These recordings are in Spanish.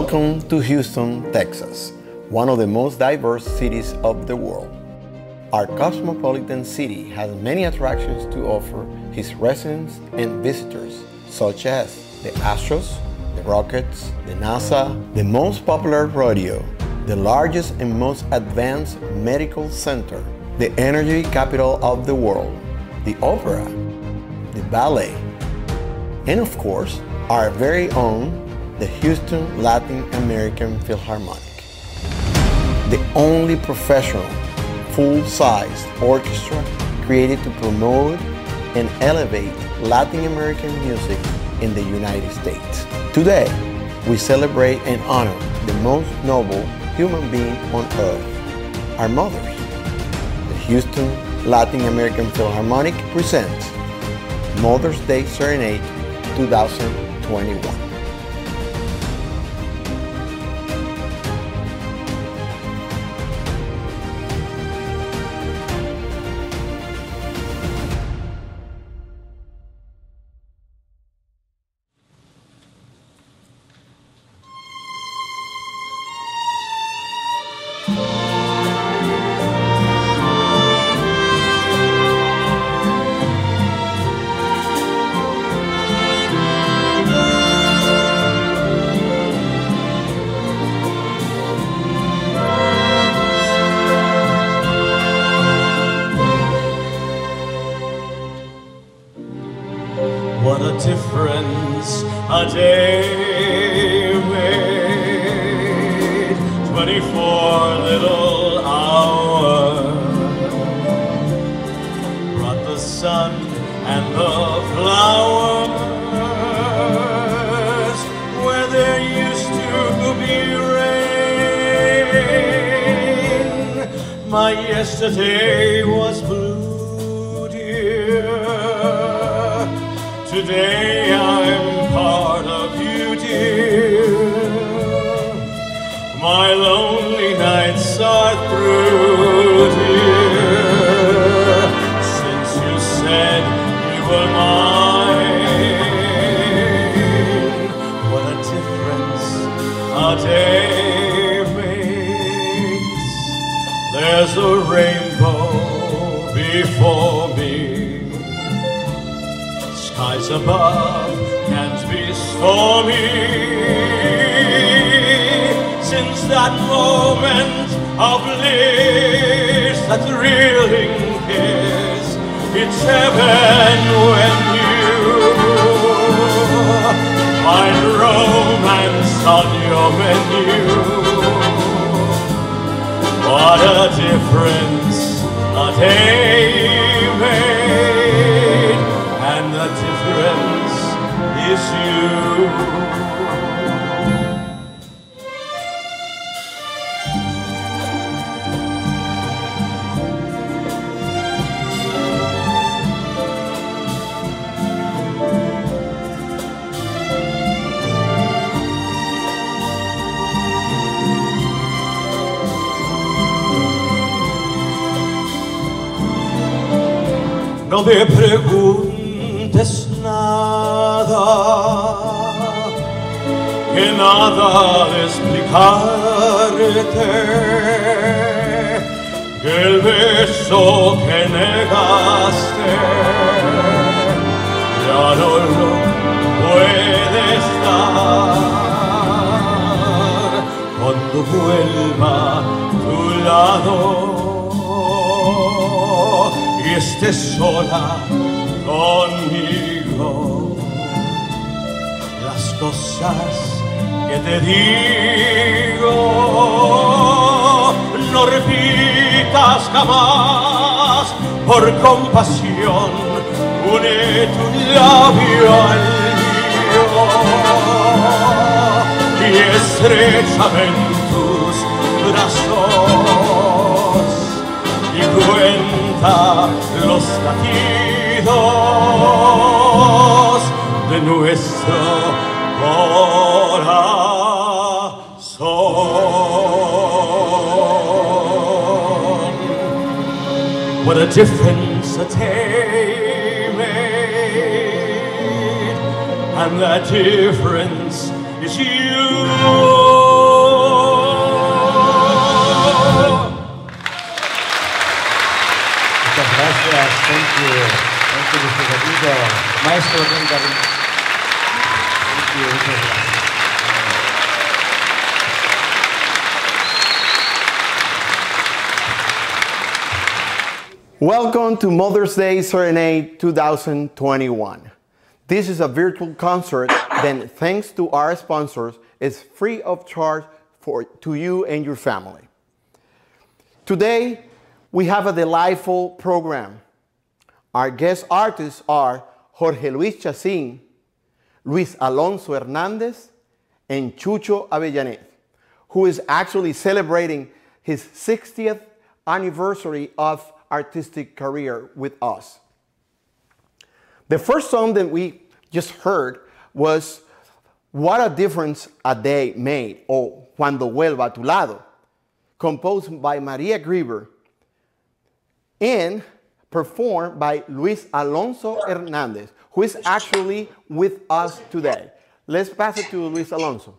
Welcome to Houston, Texas, one of the most diverse cities of the world. Our cosmopolitan city has many attractions to offer its residents and visitors, such as the Astros, the Rockets, the NASA, the most popular rodeo, the largest and most advanced medical center, the energy capital of the world, the opera, the ballet, and of course, our very own, the Houston Latin American Philharmonic. The only professional, full-sized orchestra created to promote and elevate Latin American music in the United States. Today, we celebrate and honor the most noble human being on earth, our mothers. The Houston Latin American Philharmonic presents Mother's Day Serenade 2021. What a difference a day made, 24 little hours brought the sun and the flowers where there used to be rain. My yesterday was blue, dear. Today I'm part of you, dear. My lonely nights are through, dear, since you said you were mine. What a difference a day makes. There's a rainbow before me. Skies above can't be stormy. Since that moment of bliss, that thrilling kiss, it's heaven when you find romance on your menu. What a difference a day made, and the difference is you. No me preguntes nada, que nada de explicarte, que el beso que negaste ya no lo puedes dar. Cuando vuelva a tu lado y estés sola conmigo, las cosas que te digo no repitas jamás. Por compasión une tu labio al mío y estrechame en tus brazos y cuenta los latidos de nuestro corazón. What a difference a day made, and that difference is you. Gracias, thank you. Thank you, Mr. Garrido. Maestro Glenn Garrido. Thank you, muchas gracias. Welcome to Mother's Day Serenade 2021. This is a virtual concert that, thanks to our sponsors, is free of charge to you and your family. Today, we have a delightful program. Our guest artists are Jorge Luis Chacín, Luis Alonso Hernández, and Chucho Avellanet, who is actually celebrating his 60th anniversary of artistic career with us. The first song that we just heard was What a Difference a Day Made, or Cuando Vuelva a Tu Lado, composed by Maria Grieber and performed by Luis Alonso Hernández, who is actually with us today. Let's pass it to Luis Alonso.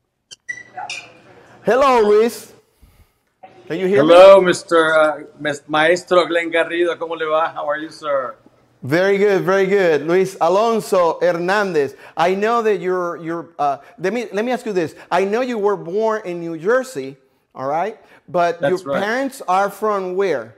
Hello, Luis. Can you hear me? Hello, Mr. Maestro Glenn Garrido. ¿Cómo le va? How are you, sir? Very good, very good. Luis Alonso Hernández. I know that let me ask you this. I know you were born in New Jersey, all right? But That's your right. parents are from where?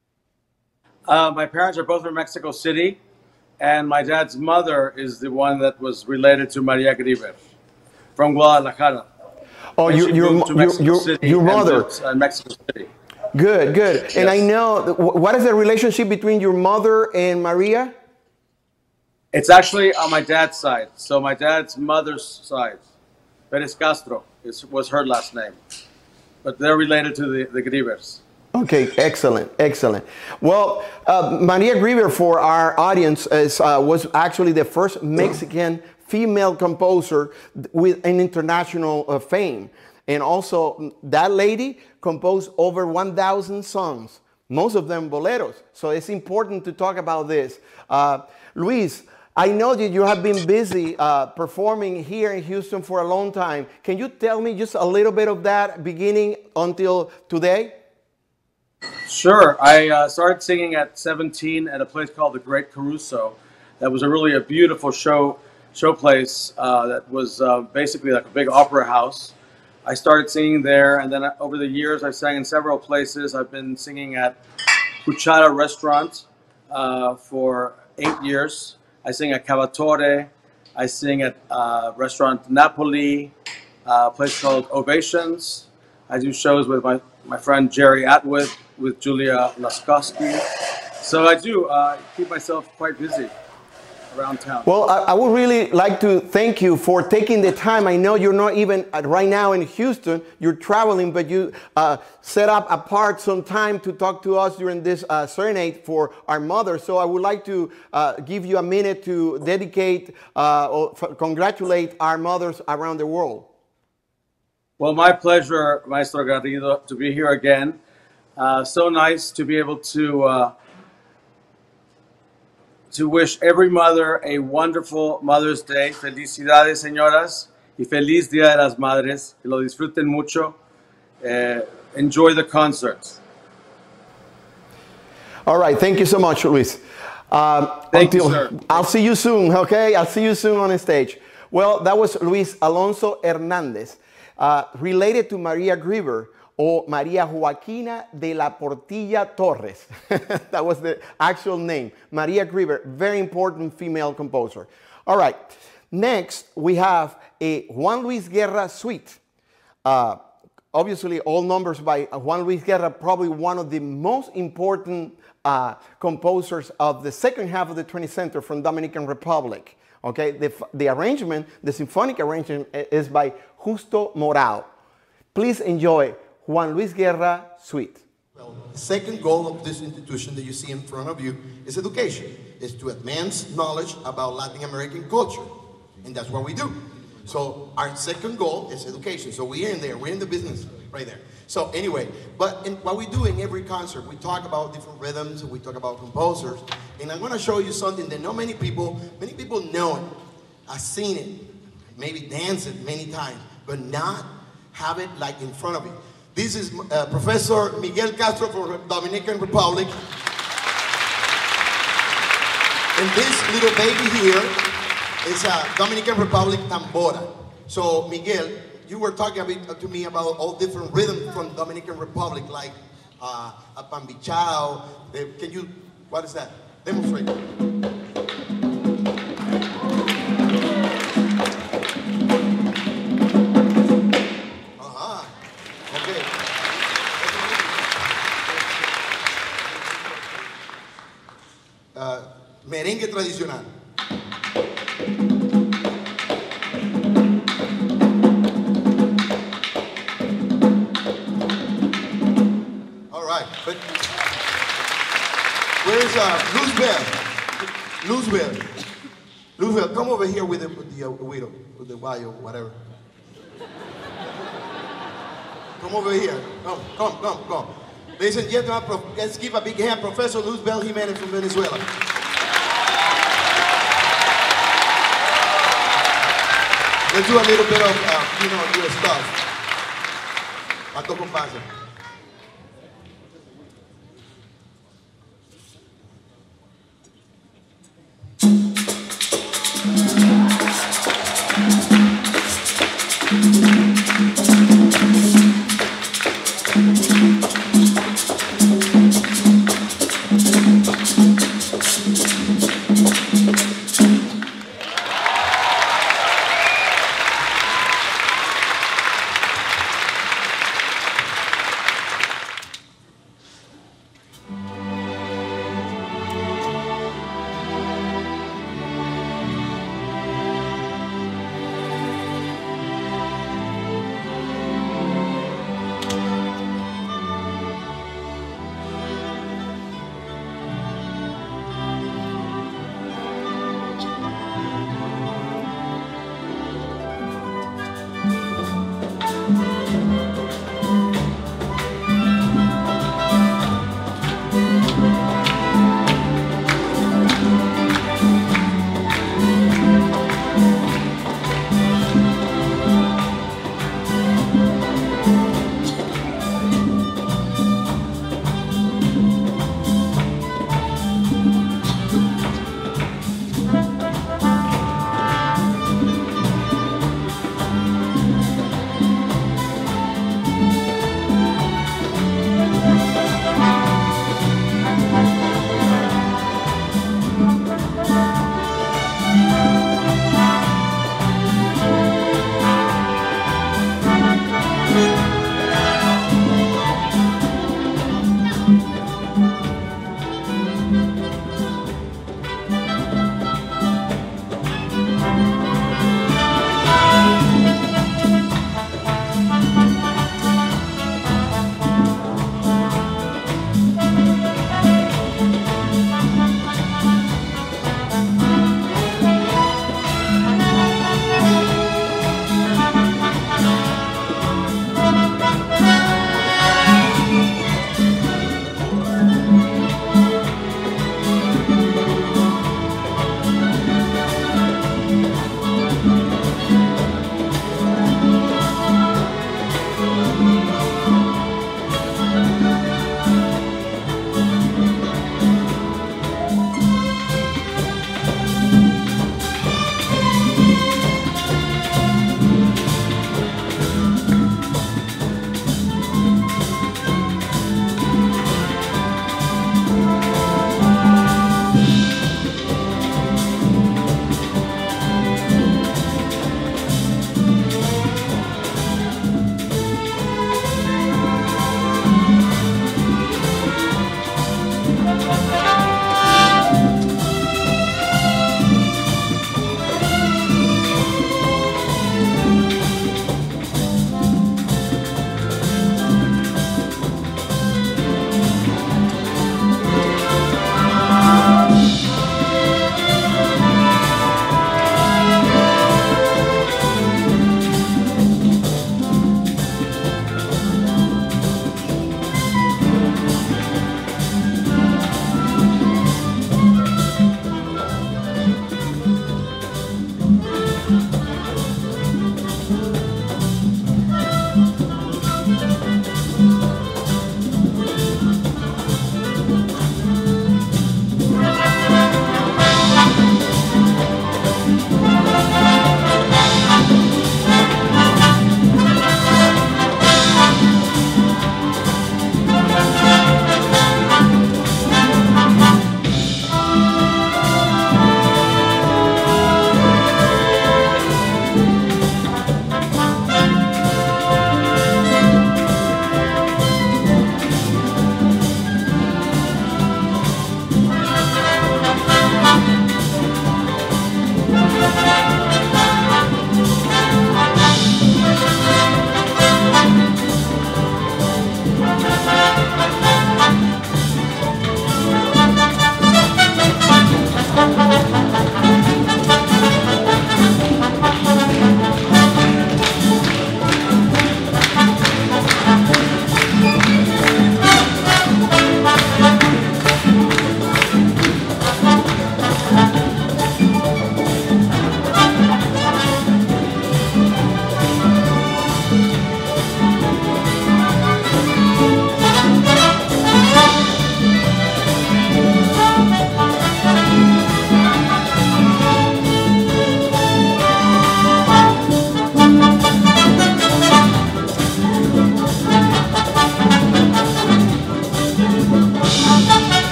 My parents are both from Mexico City, and my dad's mother is the one that was related to Maria Grieber from Guadalajara. Oh, And she moved to Mexico City your and mother. lives in Mexico City. Good, good. Yes. And I know, what is the relationship between your mother and Maria? It's actually on my dad's side. So my dad's mother's side, Perez Castro, was her last name. But they're related to the Griebers. Okay, excellent, excellent. Well, Maria Grieber, for our audience, was actually the first Mexican female composer with an international fame. And also, that lady composed over 1,000 songs, most of them boleros. So it's important to talk about this. Luis, I know that you have been busy performing here in Houston for a long time. Can you tell me just a little bit of that beginning until today? Sure. I started singing at 17 at a place called the Great Caruso. That was really a beautiful show place that was basically like a big opera house. I started singing there, and then over the years I sang in several places. I've been singing at Cuchara Restaurant for 8 years. I sing at Cavatore. I sing at Restaurant Napoli, a place called Ovations. I do shows with my friend Jerry Atwood, with Julia Laskowski. So I do keep myself quite busy around town. Well, I would really like to thank you for taking the time. I know you're not even right now in Houston, you're traveling, but you set up apart some time to talk to us during this serenade for our mother. So I would like to give you a minute to dedicate or congratulate our mothers around the world. Well, my pleasure, Maestro Garrido, to be here again. So nice to be able to wish every mother a wonderful Mother's Day. Felicidades, señoras, y feliz Día de las Madres. Que lo disfruten mucho. Enjoy the concerts. All right, thank you so much, Luis. Thank you, sir. I'll see you soon, okay? I'll see you soon on the stage. Well, that was Luis Alonso Hernández, related to Maria Grieber, or Maria Joaquina de la Portilla Torres. That was the actual name. Maria Grieber, very important female composer. All right, next we have a Juan Luis Guerra suite. Obviously, all numbers by Juan Luis Guerra, probably one of the most important composers of the second half of the 20th century from Dominican Republic. Okay, the arrangement, the symphonic arrangement, is by Justo Morao. Please enjoy Juan Luis Guerra Suite. Well, the second goal of this institution that you see in front of you is education, is to advance knowledge about Latin American culture, and that's what we do. So our second goal is education. So we're in there, we're in the business right there. So anyway, but what we do in every concert, we talk about different rhythms, we talk about composers, and I'm gonna show you something that not many people know it, I've seen it, maybe dance it many times, but not have it like in front of you. This is Professor Miguel Castro from Dominican Republic. And this little baby here is a Dominican Republic tambora. So Miguel, you were talking a bit to me about all different rhythms from Dominican Republic, like a pambichao. Can you, what is that? Demonstrate. Okay. Merengue tradicional. All right, but where's Luzbel? Luzbel, come over here with the widow, with the guayo, whatever. Come over here. Come. Ladies and gentlemen, let's give a big hand, Professor Luzbel Jimenez from Venezuela. Let's do a little bit of, your stuff. Pato compase.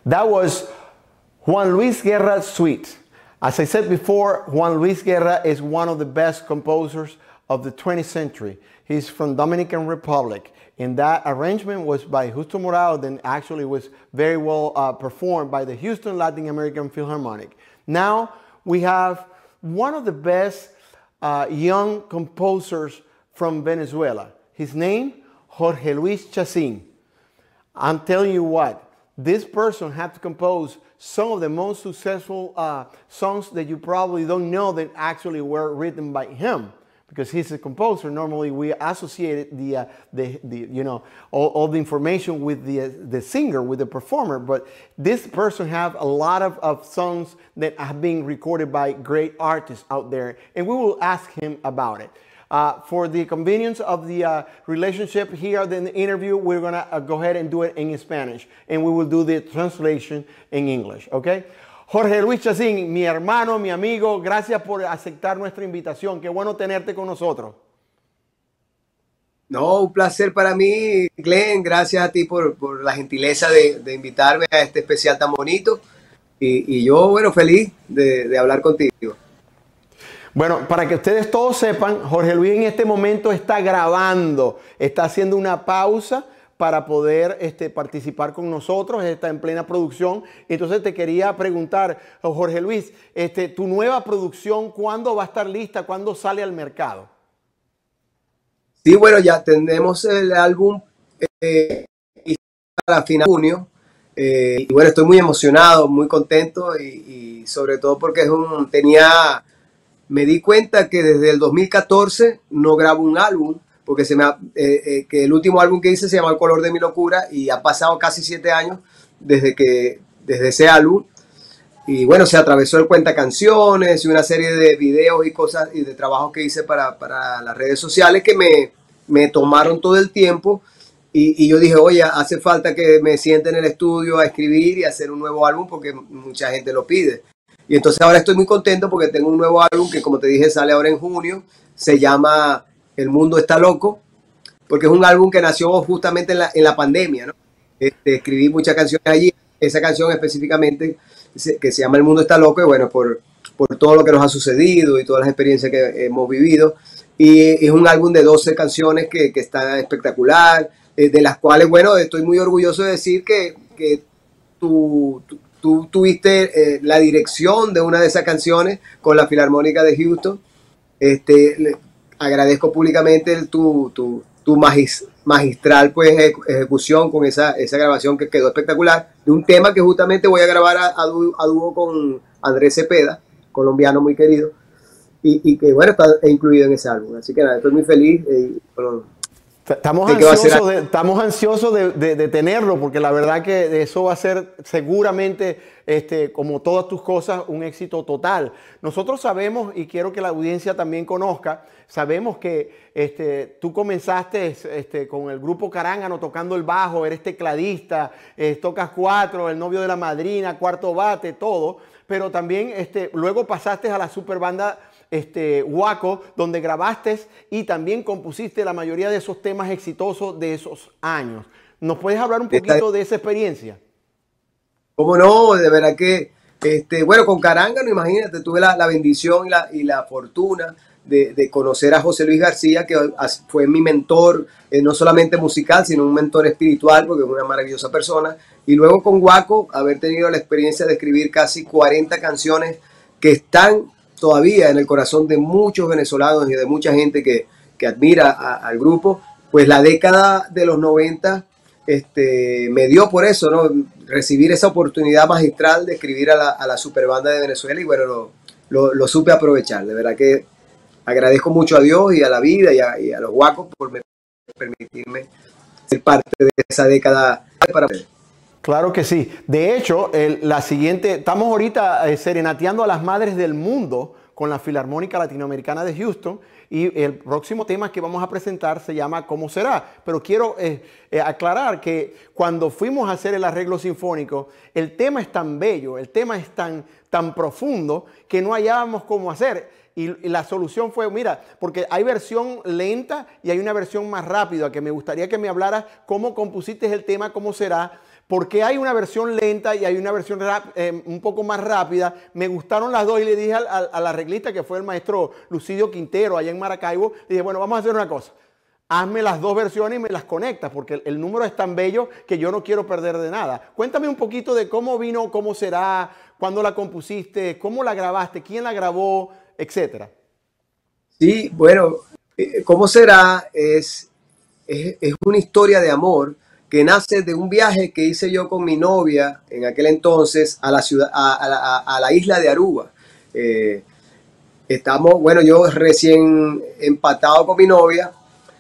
That was Juan Luis Guerra's Suite. As I said before, Juan Luis Guerra is one of the best composers of the 20th century. He's from Dominican Republic. And that arrangement was by Justo Morao, and actually was very well performed by the Houston Latin American Philharmonic. Now we have one of the best young composers from Venezuela. His name, Jorge Luis Chacín. I'm telling you what, this person had to compose some of the most successful songs that you probably don't know that actually were written by him, because he's a composer. Normally we associate all the information with the singer, with the performer, but this person have a lot of songs that have been recorded by great artists out there, and we will ask him about it. For the convenience of the relationship here in the interview, we're going to go ahead and do it in Spanish, and we will do the translation in English, okay? Jorge Luis Chacín, mi hermano, mi amigo, gracias por aceptar nuestra invitación. Qué bueno tenerte con nosotros. No, un placer para mí, Glenn. Gracias a ti por la gentileza de invitarme a este especial tan bonito. Y yo, bueno, feliz de hablar contigo. Bueno, para que ustedes todos sepan, Jorge Luis en este momento está grabando, está haciendo una pausa para poder participar con nosotros, está en plena producción. Entonces te quería preguntar, Jorge Luis, tu nueva producción, ¿cuándo va a estar lista? ¿Cuándo sale al mercado? Sí, bueno, ya tenemos el álbum para final de junio. Y bueno, estoy muy emocionado, muy contento y sobre todo porque me di cuenta que desde el 2014 no grabo un álbum, porque que el último álbum que hice se llama El color de mi locura y ha pasado casi 7 años desde ese álbum. Y bueno, se atravesó el cuenta canciones y una serie de videos y cosas y de trabajos que hice para las redes sociales que me tomaron todo el tiempo. Y yo dije, oye, hace falta que me siente en el estudio a escribir y hacer un nuevo álbum porque mucha gente lo pide. Y entonces ahora estoy muy contento porque tengo un nuevo álbum que, como te dije, sale ahora en junio. Se llama El mundo está loco, porque es un álbum que nació justamente en la pandemia, ¿no? Escribí muchas canciones allí. Esa canción específicamente que se llama El mundo está loco, y bueno, por todo lo que nos ha sucedido y todas las experiencias que hemos vivido. Y es un álbum de 12 canciones que está espectacular, de las cuales, bueno, estoy muy orgulloso de decir que tú tuviste la dirección de una de esas canciones con la Filarmónica de Houston. Agradezco públicamente tu magistral pues, ejecución con esa grabación que quedó espectacular, de un tema que justamente voy a grabar a dúo con Andrés Cepeda, colombiano muy querido, y que bueno, está incluido en ese álbum. Así que nada, estoy muy feliz. Estamos ansiosos de tenerlo, porque la verdad que eso va a ser seguramente, como todas tus cosas, un éxito total. Nosotros sabemos, y quiero que la audiencia también conozca, sabemos que tú comenzaste con el grupo Carángano tocando el bajo, eres tecladista, tocas cuatro, el novio de la madrina, cuarto bate, todo, pero también luego pasaste a la superbanda Guaco, donde grabaste y también compusiste la mayoría de esos temas exitosos de esos años. ¿Nos puedes hablar un poquito de esa experiencia? ¿Cómo no? De verdad que, bueno, con Carángano, imagínate, tuve la bendición y la fortuna de conocer a José Luis García, que fue mi mentor, no solamente musical, sino un mentor espiritual, porque es una maravillosa persona. Y luego con Guaco, haber tenido la experiencia de escribir casi 40 canciones que están todavía en el corazón de muchos venezolanos y de mucha gente que admira al grupo. Pues la década de los 90 me dio por eso, ¿no? Recibir esa oportunidad magistral de escribir a la superbanda de Venezuela, y bueno, lo supe aprovechar. De verdad que agradezco mucho a Dios y a la vida y a los Guacos por permitirme ser parte de esa década para ustedes. Claro que sí. De hecho, estamos ahorita serenateando a las madres del mundo con la Filarmónica Latinoamericana de Houston, y el próximo tema que vamos a presentar se llama ¿Cómo será? Pero quiero aclarar que cuando fuimos a hacer el arreglo sinfónico, el tema es tan bello, el tema es tan profundo que no hallábamos cómo hacer. Y la solución fue, mira, porque hay versión lenta y hay una versión más rápida, que me gustaría que me hablaras cómo compusiste el tema, cómo será, ¿por qué hay una versión lenta y hay una versión un poco más rápida? Me gustaron las dos y le dije al arreglista, que fue el maestro Lucidio Quintero allá en Maracaibo, le dije, bueno, vamos a hacer una cosa. Hazme las dos versiones y me las conectas, porque el número es tan bello que yo no quiero perder de nada. Cuéntame un poquito de cómo vino, cómo será, cuándo la compusiste, cómo la grabaste, quién la grabó, etcétera. Sí, bueno, ¿cómo será? Es una historia de amor que nace de un viaje que hice yo con mi novia en aquel entonces a la ciudad, a la isla de Aruba. Bueno, yo recién empatado con mi novia,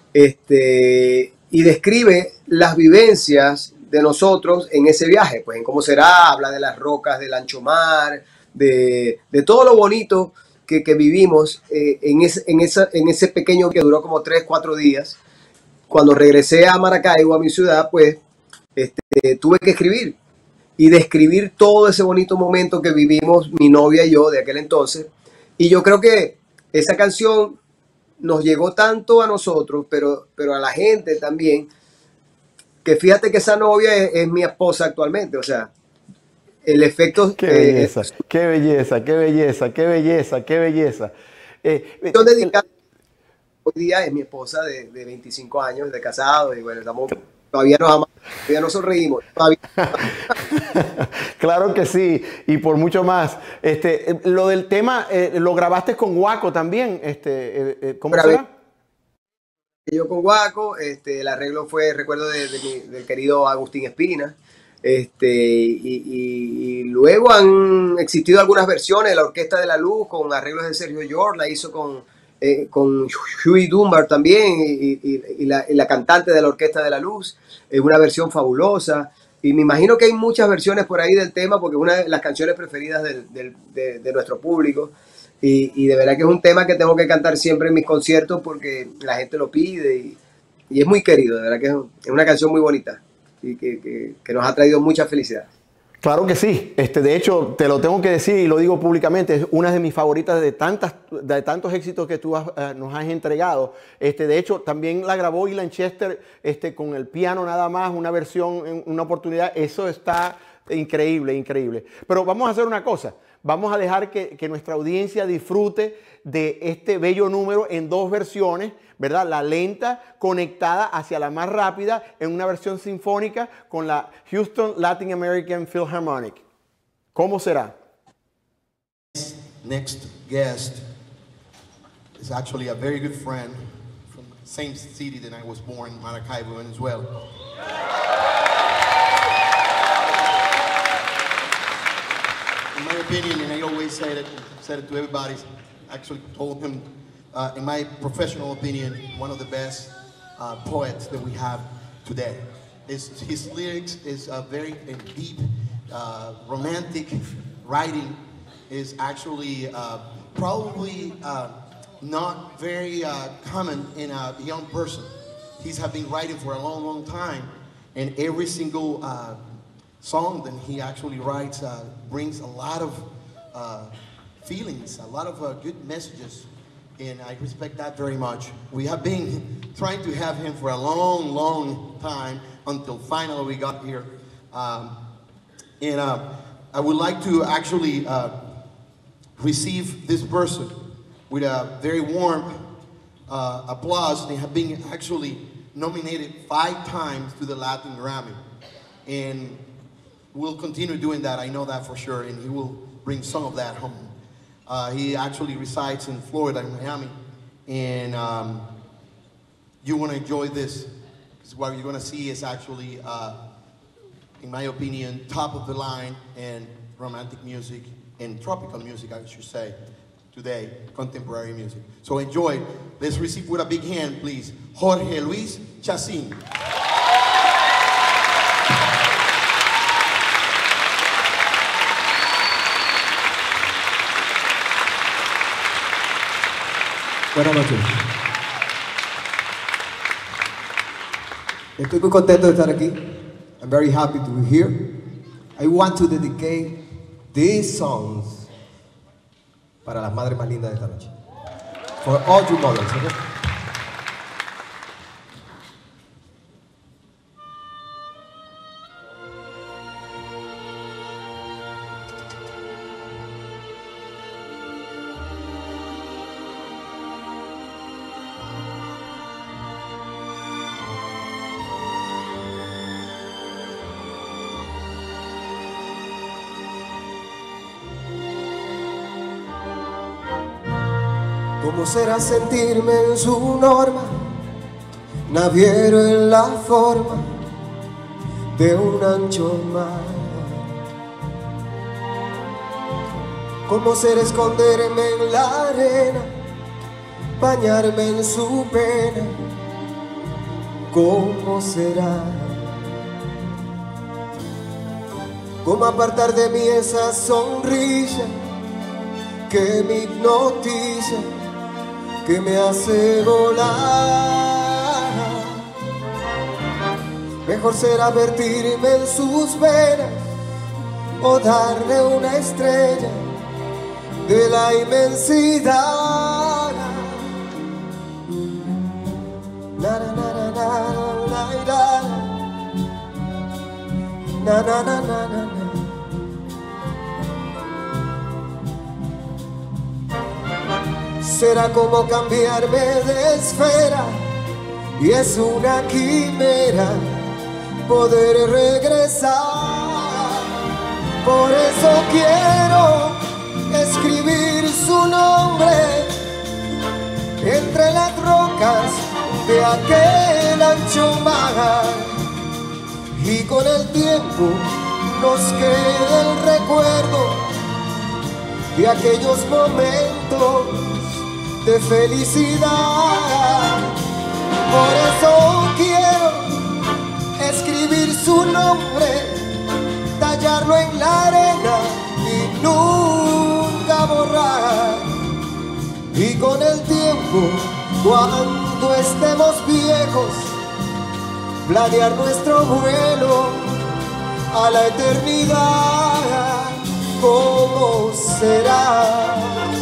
y describe las vivencias de nosotros en ese viaje, pues en cómo será, habla de las rocas del ancho mar, de todo lo bonito que vivimos en ese pequeño que duró como 3-4 días. Cuando regresé a Maracaibo, a mi ciudad, pues tuve que escribir y describir todo ese bonito momento que vivimos mi novia y yo de aquel entonces. Y yo creo que esa canción nos llegó tanto a nosotros, pero a la gente también, que fíjate que esa novia es mi esposa actualmente. O sea, el efecto... Qué belleza, qué belleza, qué belleza, qué belleza, qué belleza. Hoy día es mi esposa de 25 años, de casado, y bueno, todavía nos amamos, todavía nos sonreímos. Todavía... Claro que sí, y por mucho más. Lo del tema, lo grabaste con Guaco también. ¿Cómo será? Yo con Guaco, el arreglo fue, recuerdo, del querido Agustín Espina. Y luego han existido algunas versiones. La Orquesta de la Luz con arreglos de Sergio George la hizo con Huey Dunbar también, y la cantante de la Orquesta de la Luz. Es una versión fabulosa, y me imagino que hay muchas versiones por ahí del tema, porque es una de las canciones preferidas de nuestro público, y de verdad que es un tema que tengo que cantar siempre en mis conciertos porque la gente lo pide, y es muy querido. De verdad que es una canción muy bonita y que nos ha traído mucha felicidad. Claro que sí. De hecho, te lo tengo que decir y lo digo públicamente, es una de mis favoritas de tantos éxitos que tú nos has entregado. De hecho, también la grabó Ilan Chester con el piano nada más, una versión, una oportunidad. Eso está increíble, increíble. Pero vamos a hacer una cosa. Vamos a dejar que nuestra audiencia disfrute de este bello número en dos versiones, ¿verdad? La lenta conectada hacia la más rápida en una versión sinfónica con la Houston Latin American Philharmonic. ¿Cómo será? Next guest is actually a very good friend from the same city that I was born, Maracaibo, Venezuela. In my opinion, and I always said it to everybody, actually told him, in my professional opinion, one of the best poets that we have today. His lyrics is very deep, romantic writing is actually probably not very common in a young person. He's been writing for a long, long time, and every single song that he actually writes brings a lot of feelings, a lot of good messages, and I respect that very much. We have been trying to have him for a long, long time until finally we got here. And I would like to actually receive this person with a very warm applause. They have been actually nominated 5 times to the Latin Grammy, and we'll continue doing that, I know that for sure, and he will bring some of that home. He actually resides in Florida, in Miami, and you want to enjoy this, because what you're going to see is actually, in my opinion, top of the line in romantic music and tropical music, I should say, today, contemporary music. So enjoy. Let's receive with a big hand, please, Jorge Luis Chacín. Buenas noches. Estoy muy contento de estar aquí. I'm very happy to be here. I want to dedicate these songs para las madres más lindas de esta noche. For all you mothers, okay? ¿Cómo será sentirme en su norma, naviero en la forma de un ancho mar? ¿Cómo será esconderme en la arena, bañarme en su pena? ¿Cómo será? ¿Cómo apartar de mí esa sonrisa que me hipnotiza, que me hace volar? Mejor será vertirme en sus venas o darle una estrella de la inmensidad. Na, na, na, na, na, na, na, na, na, na. Será como cambiarme de esfera y es una quimera poder regresar. Por eso quiero escribir su nombre entre las rocas de aquel ancho mar, y con el tiempo nos queda el recuerdo de aquellos momentos de felicidad. Por eso quiero escribir su nombre, tallarlo en la arena y nunca borrar. Y con el tiempo, cuando estemos viejos, planear nuestro vuelo a la eternidad. ¿Cómo será?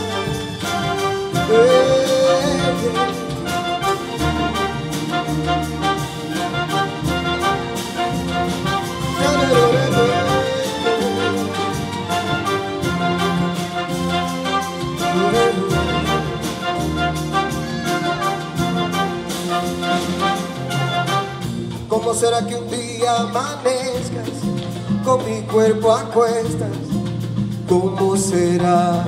¿Cómo será que un día amanezcas con mi cuerpo a cuestas? ¿Cómo será?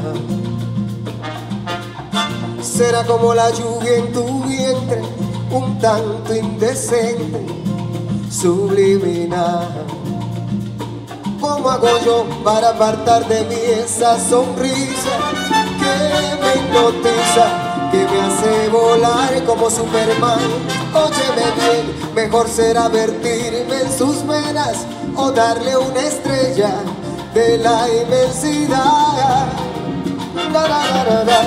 Será como la lluvia en tu vientre, un tanto indecente, subliminal. ¿Cómo hago yo para apartar de mí esa sonrisa que me hipnotiza, que me hace volar como Superman? Óyeme bien, mejor será vertirme en sus venas o darle una estrella de la inmensidad. La, la, la, la, la.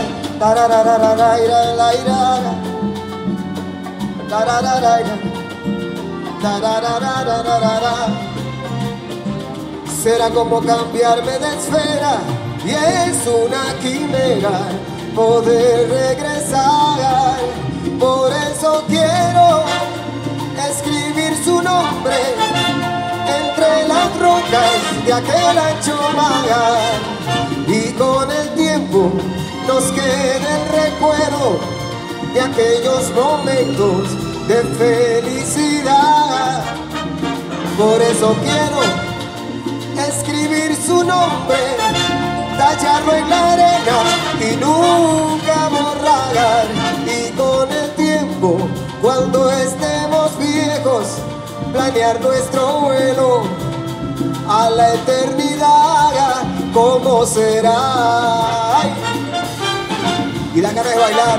Será como cambiarme de esfera y es una quimera poder regresar. Por eso quiero escribir su nombre entre las rocas de aquel ancho mar, y con el tiempo nos queda el recuerdo de aquellos momentos de felicidad. Por eso quiero escribir su nombre, tallarlo en la arena y nunca borrar. Y con el tiempo, cuando estemos viejos, planear nuestro vuelo a la eternidad. ¿Cómo será? ¡Ay! Y la cara de bailar.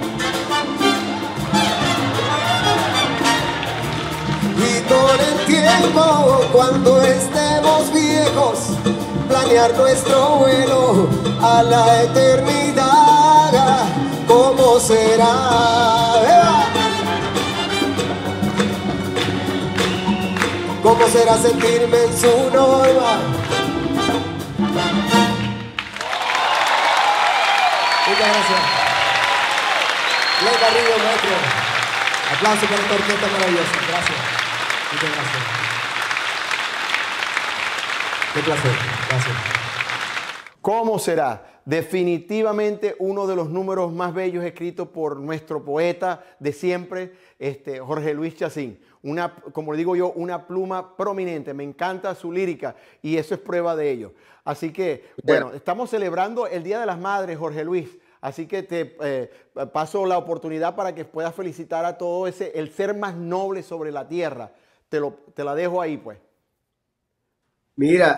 Y con el tiempo, cuando estemos viejos, planear nuestro vuelo a la eternidad. ¿Cómo será? ¡Eva! ¿Cómo será sentirme en su norma? Muchas gracias. Ley Garrido, maestro. Aplauso para esta orquesta maravillosa. Gracias. Muchas gracias. Qué placer. Gracias. ¿Cómo será? Definitivamente uno de los números más bellos escritos por nuestro poeta de siempre, Jorge Luis Chacín. Como digo yo, una pluma prominente. Me encanta su lírica y eso es prueba de ello. Así que, bueno, estamos celebrando el Día de las Madres, Jorge Luis. Así que te paso la oportunidad para que puedas felicitar a todo ese, el ser más noble sobre la tierra. Te la dejo ahí, pues. Mira,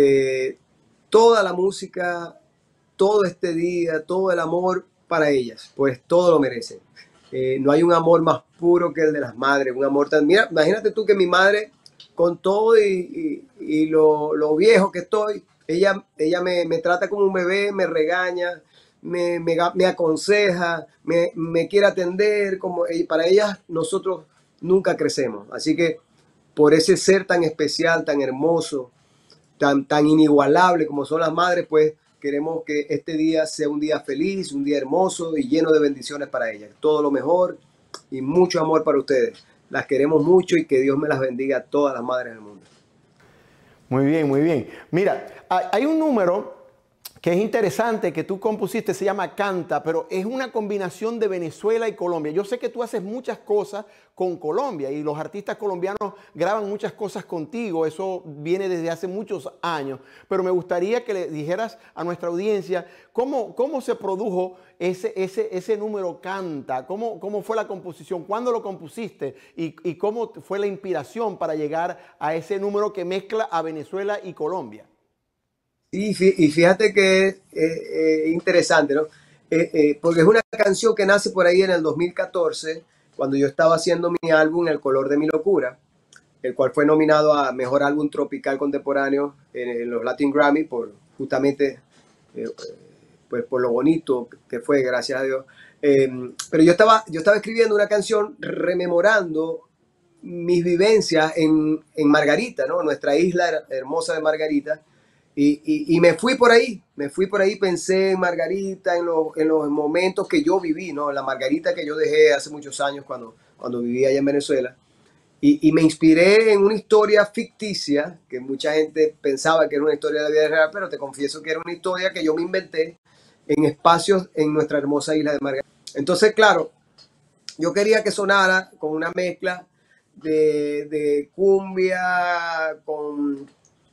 toda la música, todo este día, todo el amor para ellas, pues todo lo merecen. No hay un amor más puro que el de las madres, un amor tan... Mira, imagínate tú que mi madre, con todo y lo viejo que estoy, ella me trata como un bebé, me regaña, me aconseja, me quiere atender, y para ellas nosotros nunca crecemos. Así que por ese ser tan especial, tan hermoso, tan inigualable como son las madres, pues queremos que este día sea un día feliz, un día hermoso y lleno de bendiciones para ellas. Todo lo mejor y mucho amor para ustedes. Las queremos mucho y que Dios me las bendiga a todas las madres del mundo. Muy bien, muy bien. Mira, hay un número que es interesante que tú compusiste, se llama Canta, pero es una combinación de Venezuela y Colombia. Yo sé que tú haces muchas cosas con Colombia y los artistas colombianos graban muchas cosas contigo, eso viene desde hace muchos años, pero me gustaría que le dijeras a nuestra audiencia cómo se produjo ese número Canta, cómo fue la composición, cuándo lo compusiste y cómo fue la inspiración para llegar a ese número que mezcla a Venezuela y Colombia. Y fíjate que es interesante, ¿no? Porque es una canción que nace por ahí en el 2014, cuando yo estaba haciendo mi álbum El color de mi locura, el cual fue nominado a Mejor Álbum Tropical Contemporáneo en los Latin Grammy, justamente pues por lo bonito que fue, gracias a Dios. Pero yo estaba escribiendo una canción rememorando mis vivencias en Margarita, ¿no? Nuestra isla hermosa de Margarita. Y me fui por ahí, pensé en Margarita, en los momentos que yo viví, ¿no? La Margarita que yo dejé hace muchos años cuando vivía allá en Venezuela. Y me inspiré en una historia ficticia, que mucha gente pensaba que era una historia de la vida real, pero te confieso que era una historia que yo me inventé en espacios en nuestra hermosa isla de Margarita. Entonces, claro, yo quería que sonara con una mezcla de cumbia, con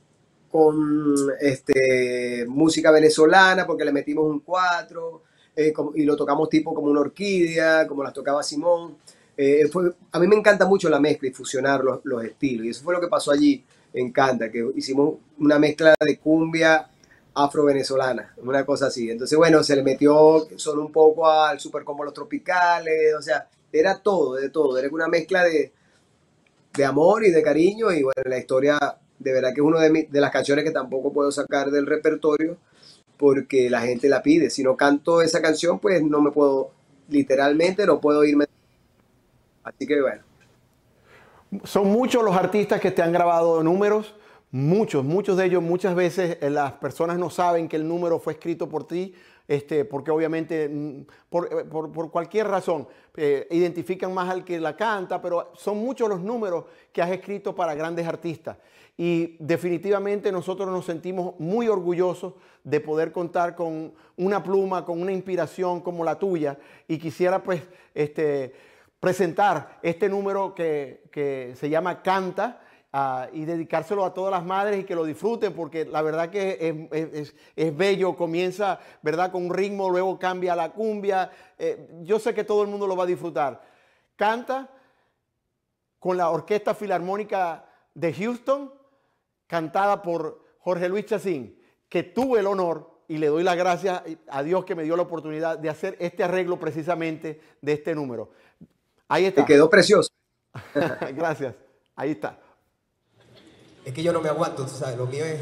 música venezolana, porque le metimos un cuatro, y lo tocamos tipo como una orquídea, como las tocaba Simón. A mí me encanta mucho la mezcla y fusionar los estilos, y eso fue lo que pasó allí en Canta, que hicimos una mezcla de cumbia afro-venezolana, una cosa así. Entonces, bueno, se le metió solo un poco al super como los tropicales, o sea, era todo, de todo, era una mezcla de amor y de cariño, y bueno, la historia de verdad que es una de las canciones que tampoco puedo sacar del repertorio porque la gente la pide. Si no canto esa canción, pues literalmente no puedo irme. Así que bueno. Son muchos los artistas que te han grabado números, muchos de ellos, muchas veces las personas no saben que el número fue escrito por ti, porque obviamente por cualquier razón identifican más al que la canta, pero son muchos los números que has escrito para grandes artistas. Y definitivamente nosotros nos sentimos muy orgullosos de poder contar con una pluma, con una inspiración como la tuya, y quisiera pues presentar este número que se llama Canta, y dedicárselo a todas las madres y que lo disfruten, porque la verdad que es bello. Comienza, ¿verdad?, con un ritmo, luego cambia a la cumbia. Yo sé que todo el mundo lo va a disfrutar. Canta con la Orquesta Filarmónica de Houston, cantada por Jorge Luis Chacín, que tuve el honor y le doy las gracias a Dios que me dio la oportunidad de hacer este arreglo precisamente de este número. Ahí está. Te quedó precioso. Gracias. Ahí está. Es que yo no me aguanto, tú sabes, lo mío es...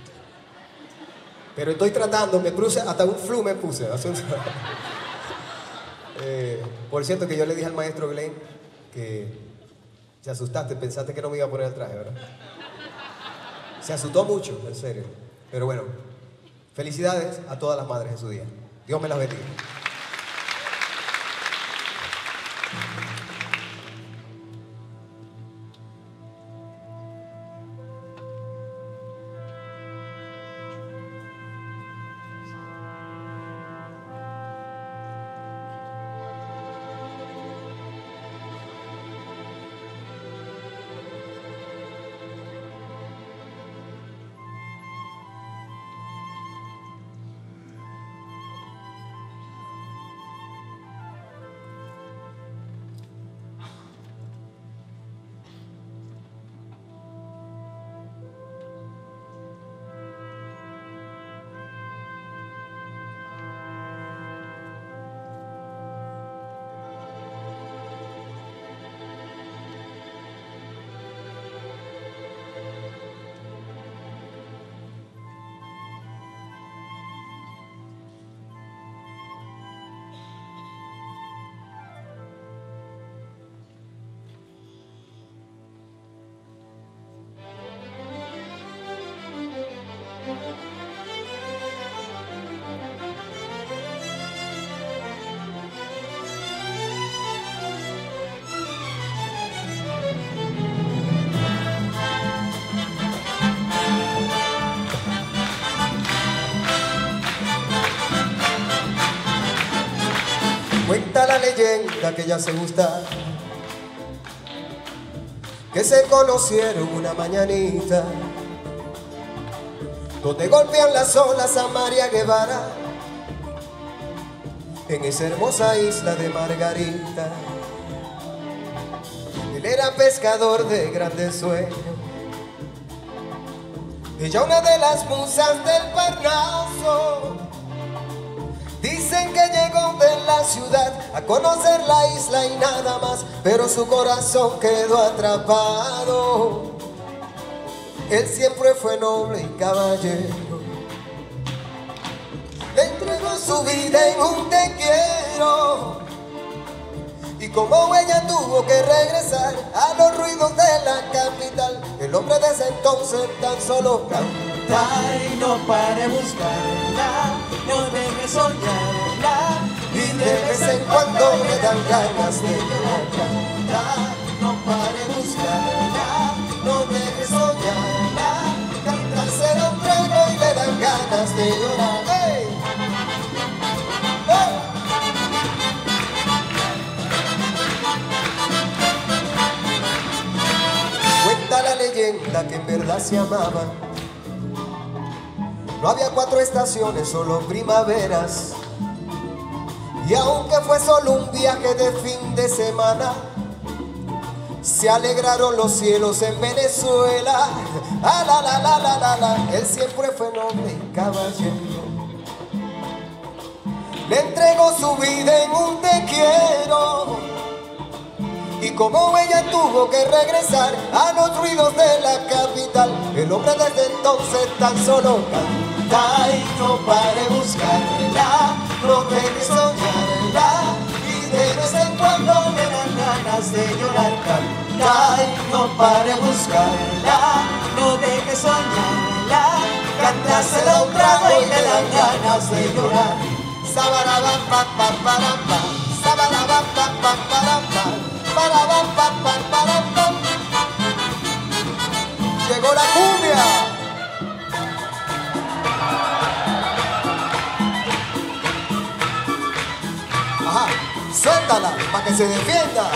Pero estoy tratando, me puse, hasta un flu me puse. Por cierto, que yo le dije al maestro Glenn que se asustaste, pensaste que no me iba a poner el traje, ¿verdad? Se asustó mucho, en serio. Pero bueno, felicidades a todas las madres en su día. Dios me las bendiga. Cuenta la leyenda que ya se gustaron, que se conocieron una mañanita, donde golpean las olas a María Guevara, en esa hermosa isla de Margarita. Él era pescador de grandes sueños, ella una de las musas del Parnaso. Dicen que llegó de la ciudad a conocer la isla y nada más, pero su corazón quedó atrapado. Él siempre fue noble y caballero, le entregó su vida en un te quiero. Y como ella tuvo que regresar a los ruidos de la capital, el hombre desde entonces tan solo canta y no pare buscarla, no deje soñarla, y de vez en cuando le dan ganas de llorar. Canta, no pare buscarla, no deje soñarla, canta, se lo traigo y le dan ganas de llorar. ¡Hey! ¡Hey! Cuenta la leyenda que en verdad se amaban. No había 4 estaciones, solo primaveras. Y aunque fue solo un viaje de fin de semana, se alegraron los cielos en Venezuela. Ah, la, la, la, la, la, la. Él siempre fue noble y caballero, le entregó su vida en un te quiero. Y como ella tuvo que regresar a los ruidos de la capital, el hombre desde entonces tan solo canta y no pare buscarla, no deje soñarla, y de vez en cuando le dan ganas de llorar. Canta y no pare buscarla, no deje soñarla, canta, se da un trago y le dan ganas de llorar. Sabaraba pa pa para pa, sabaraba pa pa para pa. Llegó la cumbia. Ajá, suéltala para que se defienda.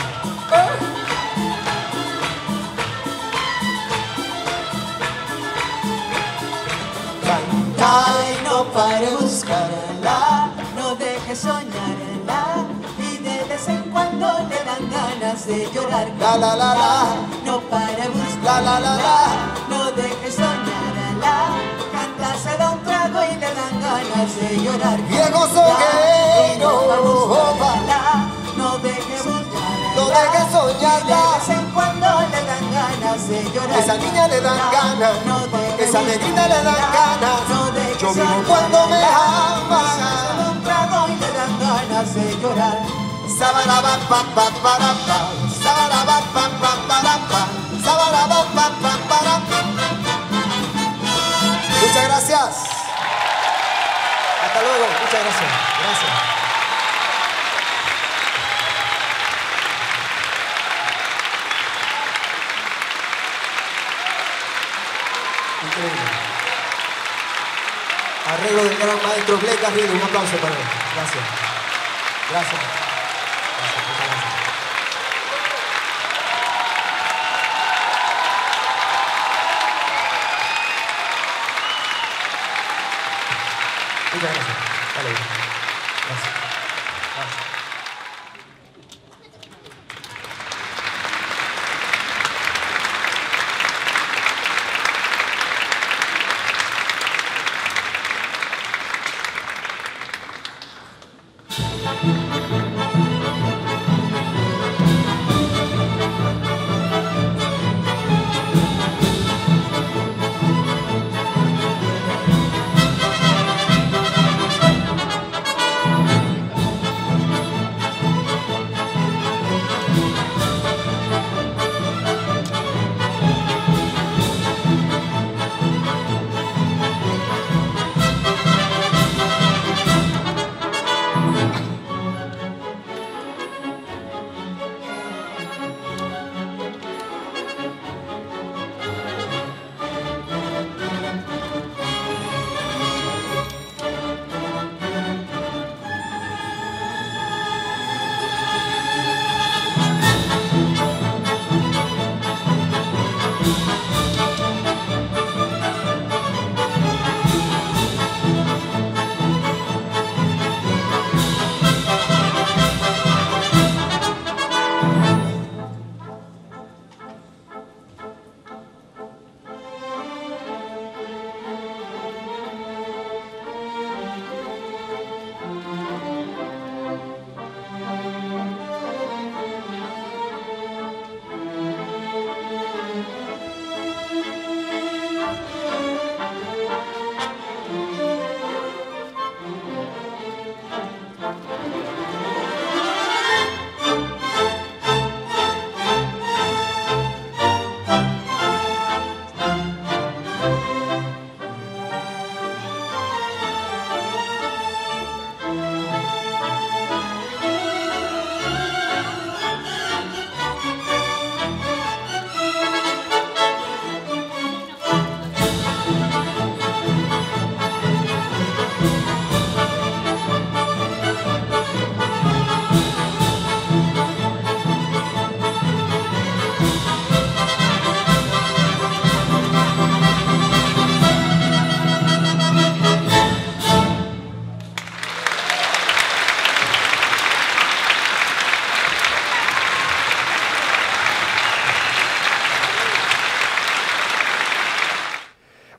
Canta y no pare buscarla, no deje soñarla, y de vez en cuando le dan ganas de llorar. La la la la, no pare buscar. La la la la, no deje soñarla, canta, se da un trago y le dan ganas de llorar. Viejo soguero, no deje soñarla, no deje soñarla, de vez en cuando le dan ganas de llorar. Esa niña le dan ganas, esa negrita le dan ganas. Yo vivo cuando me ama, se da un trago y le dan ganas de llorar. Sabaraba pa pa para pa, sabaraba pa pa para pa, sabaraba pa pa para pa. Muchas gracias. Hasta luego. Muchas gracias. Gracias. Increíble. Arreglo del gran maestro Blake Garrido. Un aplauso para él. Gracias. Gracias. Muchas gracias. Hasta luego. Gracias. Gracias.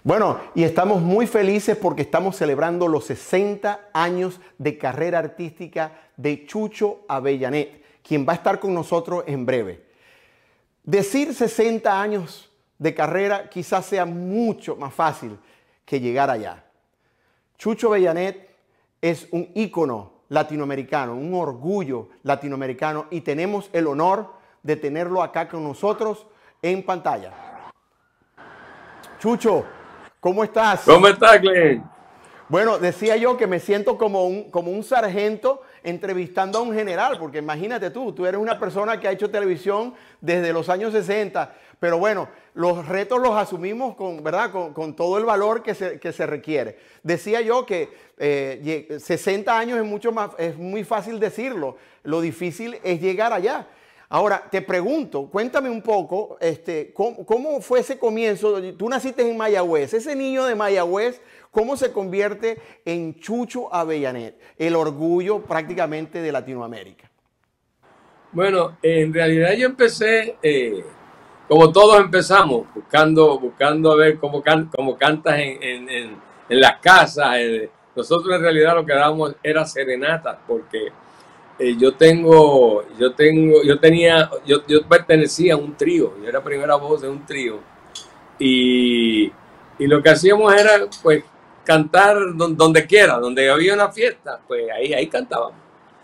Bueno, y estamos muy felices porque estamos celebrando los 60 años de carrera artística de Chucho Avellanet, quien va a estar con nosotros en breve. Decir 60 años de carrera quizás sea mucho más fácil que llegar allá. Chucho Avellanet es un ícono latinoamericano, un orgullo latinoamericano, y tenemos el honor de tenerlo acá con nosotros en pantalla. Chucho, ¿cómo estás? ¿Cómo estás, Glenn? Bueno, decía yo que me siento como un sargento entrevistando a un general, porque imagínate tú eres una persona que ha hecho televisión desde los años 60, pero bueno, los retos los asumimos con todo el valor que se requiere. Decía yo que 60 años es muy fácil decirlo, lo difícil es llegar allá. Ahora, te pregunto, cuéntame un poco, ¿cómo fue ese comienzo? Tú naciste en Mayagüez, ese niño de Mayagüez, ¿cómo se convierte en Chucho Avellanet, el orgullo prácticamente de Latinoamérica? Bueno, en realidad yo empecé, como todos empezamos, buscando a ver cómo cantas en las casas. Nosotros en realidad lo que dábamos era serenatas, porque yo pertenecía a un trío, yo era primera voz de un trío, y lo que hacíamos era pues cantar donde quiera, donde había una fiesta, pues ahí cantábamos.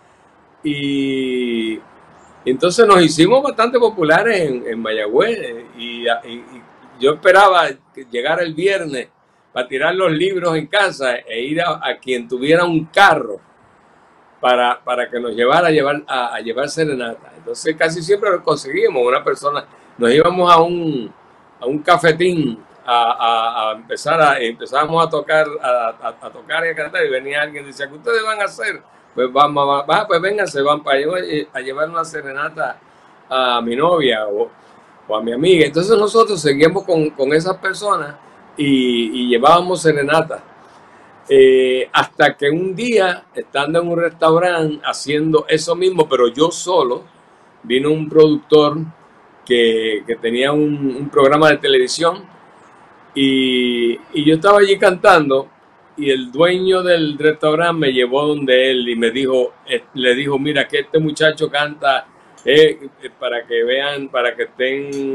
Y entonces nos hicimos bastante populares en Mayagüez, y yo esperaba que llegara el viernes para tirar los libros en casa e ir a quien tuviera un carro para que nos llevara a llevar serenata. Entonces casi siempre lo conseguimos. Una persona, nos íbamos a un cafetín empezábamos a tocar y a cantar, y venía alguien y decía, ¿qué ustedes van a hacer? Pues pues vénganse, van para a llevar una serenata a mi novia o a mi amiga. Entonces nosotros seguíamos con esas personas y llevábamos serenata. Hasta que un día, estando en un restaurante haciendo eso mismo, pero yo solo, vino un productor que tenía un programa de televisión, y yo estaba allí cantando, y el dueño del restaurante me llevó donde él y le dijo, mira, que este muchacho canta para que vean, para que estén,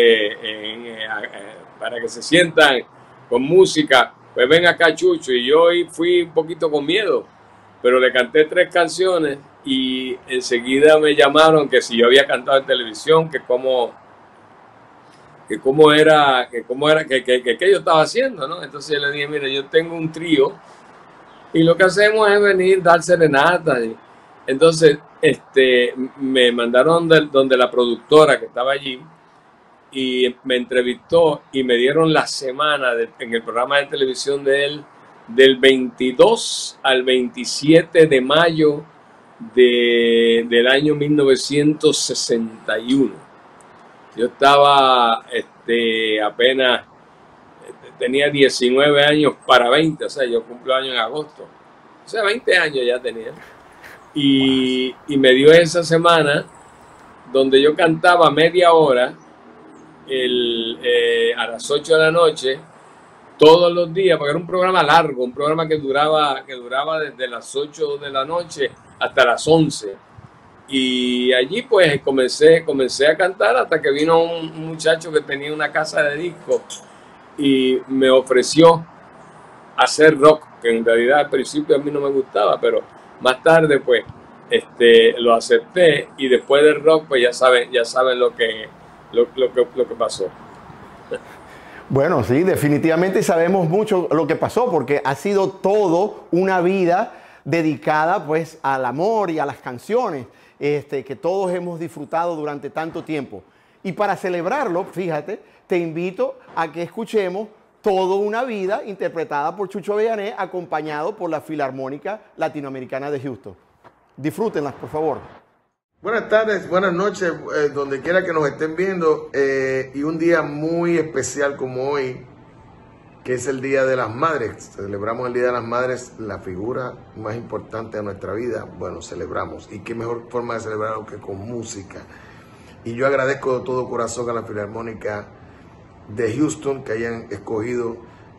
para que se sientan con música. Pues ven acá, Chucho. Y yo fui un poquito con miedo, pero le canté 3 canciones y enseguida me llamaron que si yo había cantado en televisión, que cómo era, que yo estaba haciendo, ¿no? Entonces yo le dije, mira, yo tengo un trío y lo que hacemos es venir, dar serenata. Entonces me mandaron donde la productora que estaba allí, y me entrevistó y me dieron la semana en el programa de televisión de él, del 22 al 27 de mayo del año 1961. Yo estaba apenas, tenía 19 años para 20, o sea, yo cumplo años en agosto. O sea, 20 años ya tenía. Y me dio esa semana donde yo cantaba media hora a las 8 de la noche, todos los días, porque era un programa largo, un programa que duraba desde las 8 de la noche hasta las 11. Y allí pues comencé a cantar hasta que vino un muchacho que tenía una casa de discos y me ofreció hacer rock, que en realidad al principio a mí no me gustaba, pero más tarde pues lo acepté, y después del rock pues ya saben lo que pasó. Bueno, sí, definitivamente sabemos mucho lo que pasó, porque ha sido todo una vida dedicada pues al amor y a las canciones que todos hemos disfrutado durante tanto tiempo. Y para celebrarlo, fíjate, te invito a que escuchemos Toda una vida, interpretada por Chucho Avellanet, acompañado por la Filarmónica Latinoamericana de Houston. Disfrútenlas, por favor. Buenas tardes, buenas noches, donde quiera que nos estén viendo, y un día muy especial como hoy, que es el Día de las Madres. Celebramos el Día de las Madres, la figura más importante de nuestra vida. Bueno, celebramos, y qué mejor forma de celebrarlo que con música. Y yo agradezco de todo corazón a la Filarmónica de Houston que hayan escogido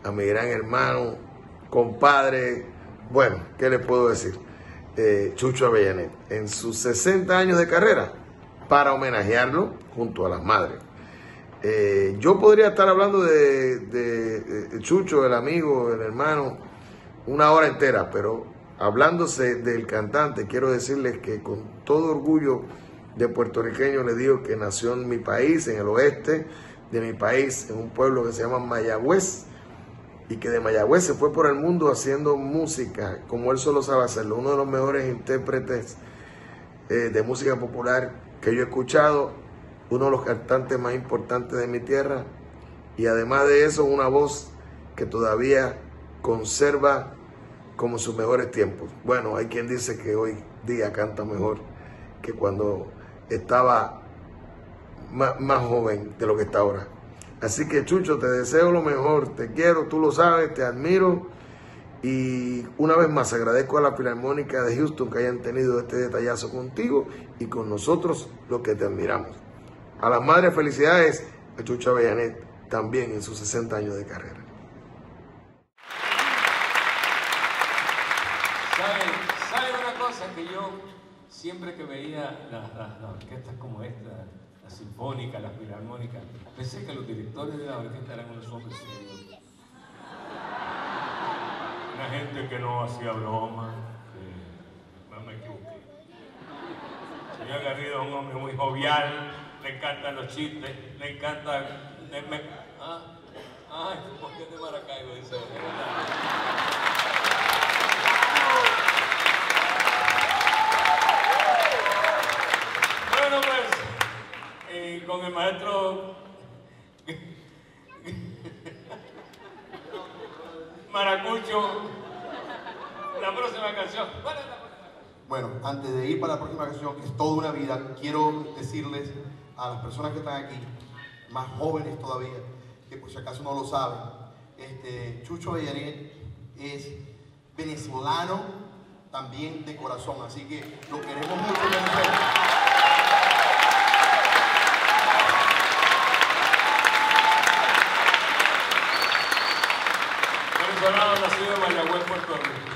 a mi gran hermano, compadre, bueno, ¿qué les puedo decir? Chucho Avellanet, en sus 60 años de carrera, para homenajearlo junto a las madres. Yo podría estar hablando de Chucho, el amigo, el hermano, una hora entera, pero hablándose del cantante, quiero decirles que con todo orgullo de puertorriqueño les digo que nació en mi país, en el oeste de mi país, en un pueblo que se llama Mayagüez, y que de Mayagüez se fue por el mundo haciendo música como él solo sabe hacerlo. Uno de los mejores intérpretes de música popular que yo he escuchado, uno de los cantantes más importantes de mi tierra, y además de eso una voz que todavía conserva como sus mejores tiempos. Bueno, hay quien dice que hoy día canta mejor que cuando estaba más joven de lo que está ahora. Así que Chucho, te deseo lo mejor, te quiero, tú lo sabes, te admiro, y una vez más agradezco a la Filarmónica de Houston que hayan tenido este detallazo contigo y con nosotros, los que te admiramos. A las madres, felicidades, a Chucho Avellanet también en sus 60 años de carrera. ¿Sabe una cosa? Que yo siempre que veía las orquestas como esta, la sinfónica, la filarmónica, pensé que los directores de la orquesta eran unos hombres serios. Una gente que no hacía broma, que no me equivoqué. Señor Garrido es un hombre muy jovial, le encantan los chistes, le encanta... ¿por qué de Maracaibo? Dice, es verdad. Bueno, pues, con el maestro Maracucho, la próxima canción. Bueno, antes de ir para la próxima canción, que es toda una vida, quiero decirles a las personas que están aquí, más jóvenes todavía, que por si acaso no lo saben, Chucho Avellanet es venezolano también de corazón, así que lo queremos mucho en Venezuela. Venezolano nacido en Mayagüez, Puerto Rico.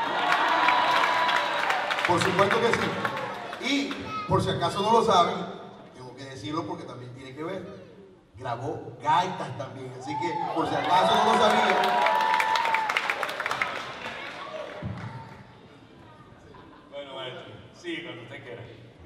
Por supuesto que sí. Y por si acaso no lo saben, tengo que decirlo porque también tiene que ver. Grabó gaitas también, así que por si acaso no lo sabían. Bueno, maestro, sí, cuando usted quiera.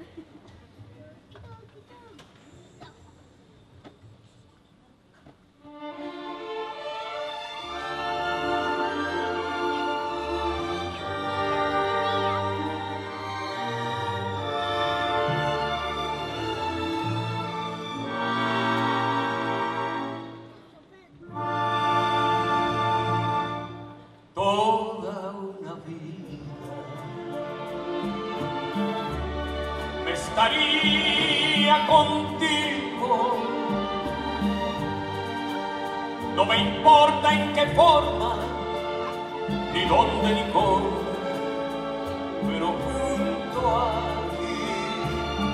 Toda una vida me estaría contigo, no me importa en qué forma, ni dónde ni cómo, pero junto a ti.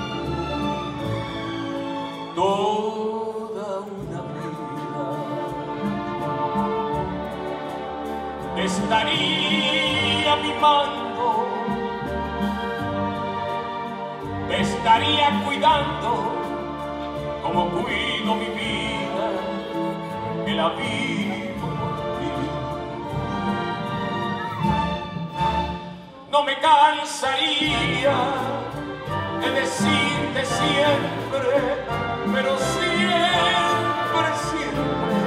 Toda una vida estaría mimando, te estaría cuidando como cuido mi vida, que la vivo por ti. No me cansaría de decirte siempre, pero siempre, siempre,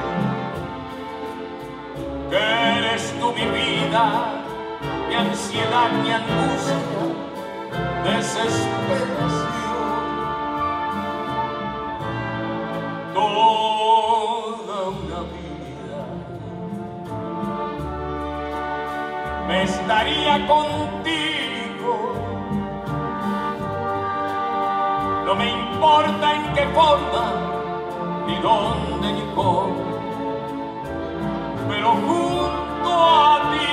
que eres tú mi vida, mi ansiedad, mi angustia, desesperación. Toda una vida me estaría contigo, no me importa en qué forma, ni dónde, ni cómo, pero junto a ti.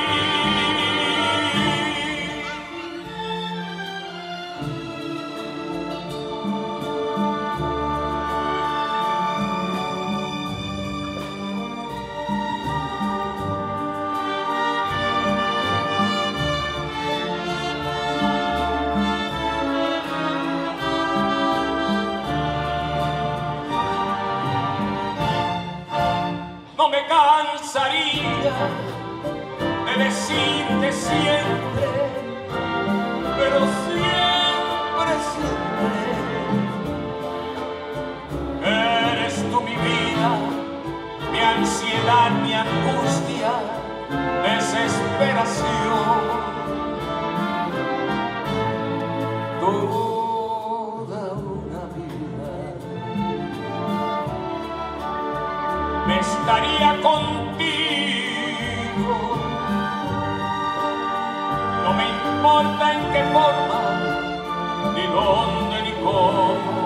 cansaría de decirte siempre, pero siempre, siempre eres tú mi vida, mi ansiedad, mi angustia, desesperación. Toda una vida me estaría contigo, no me importa en qué forma, ni dónde, ni cómo.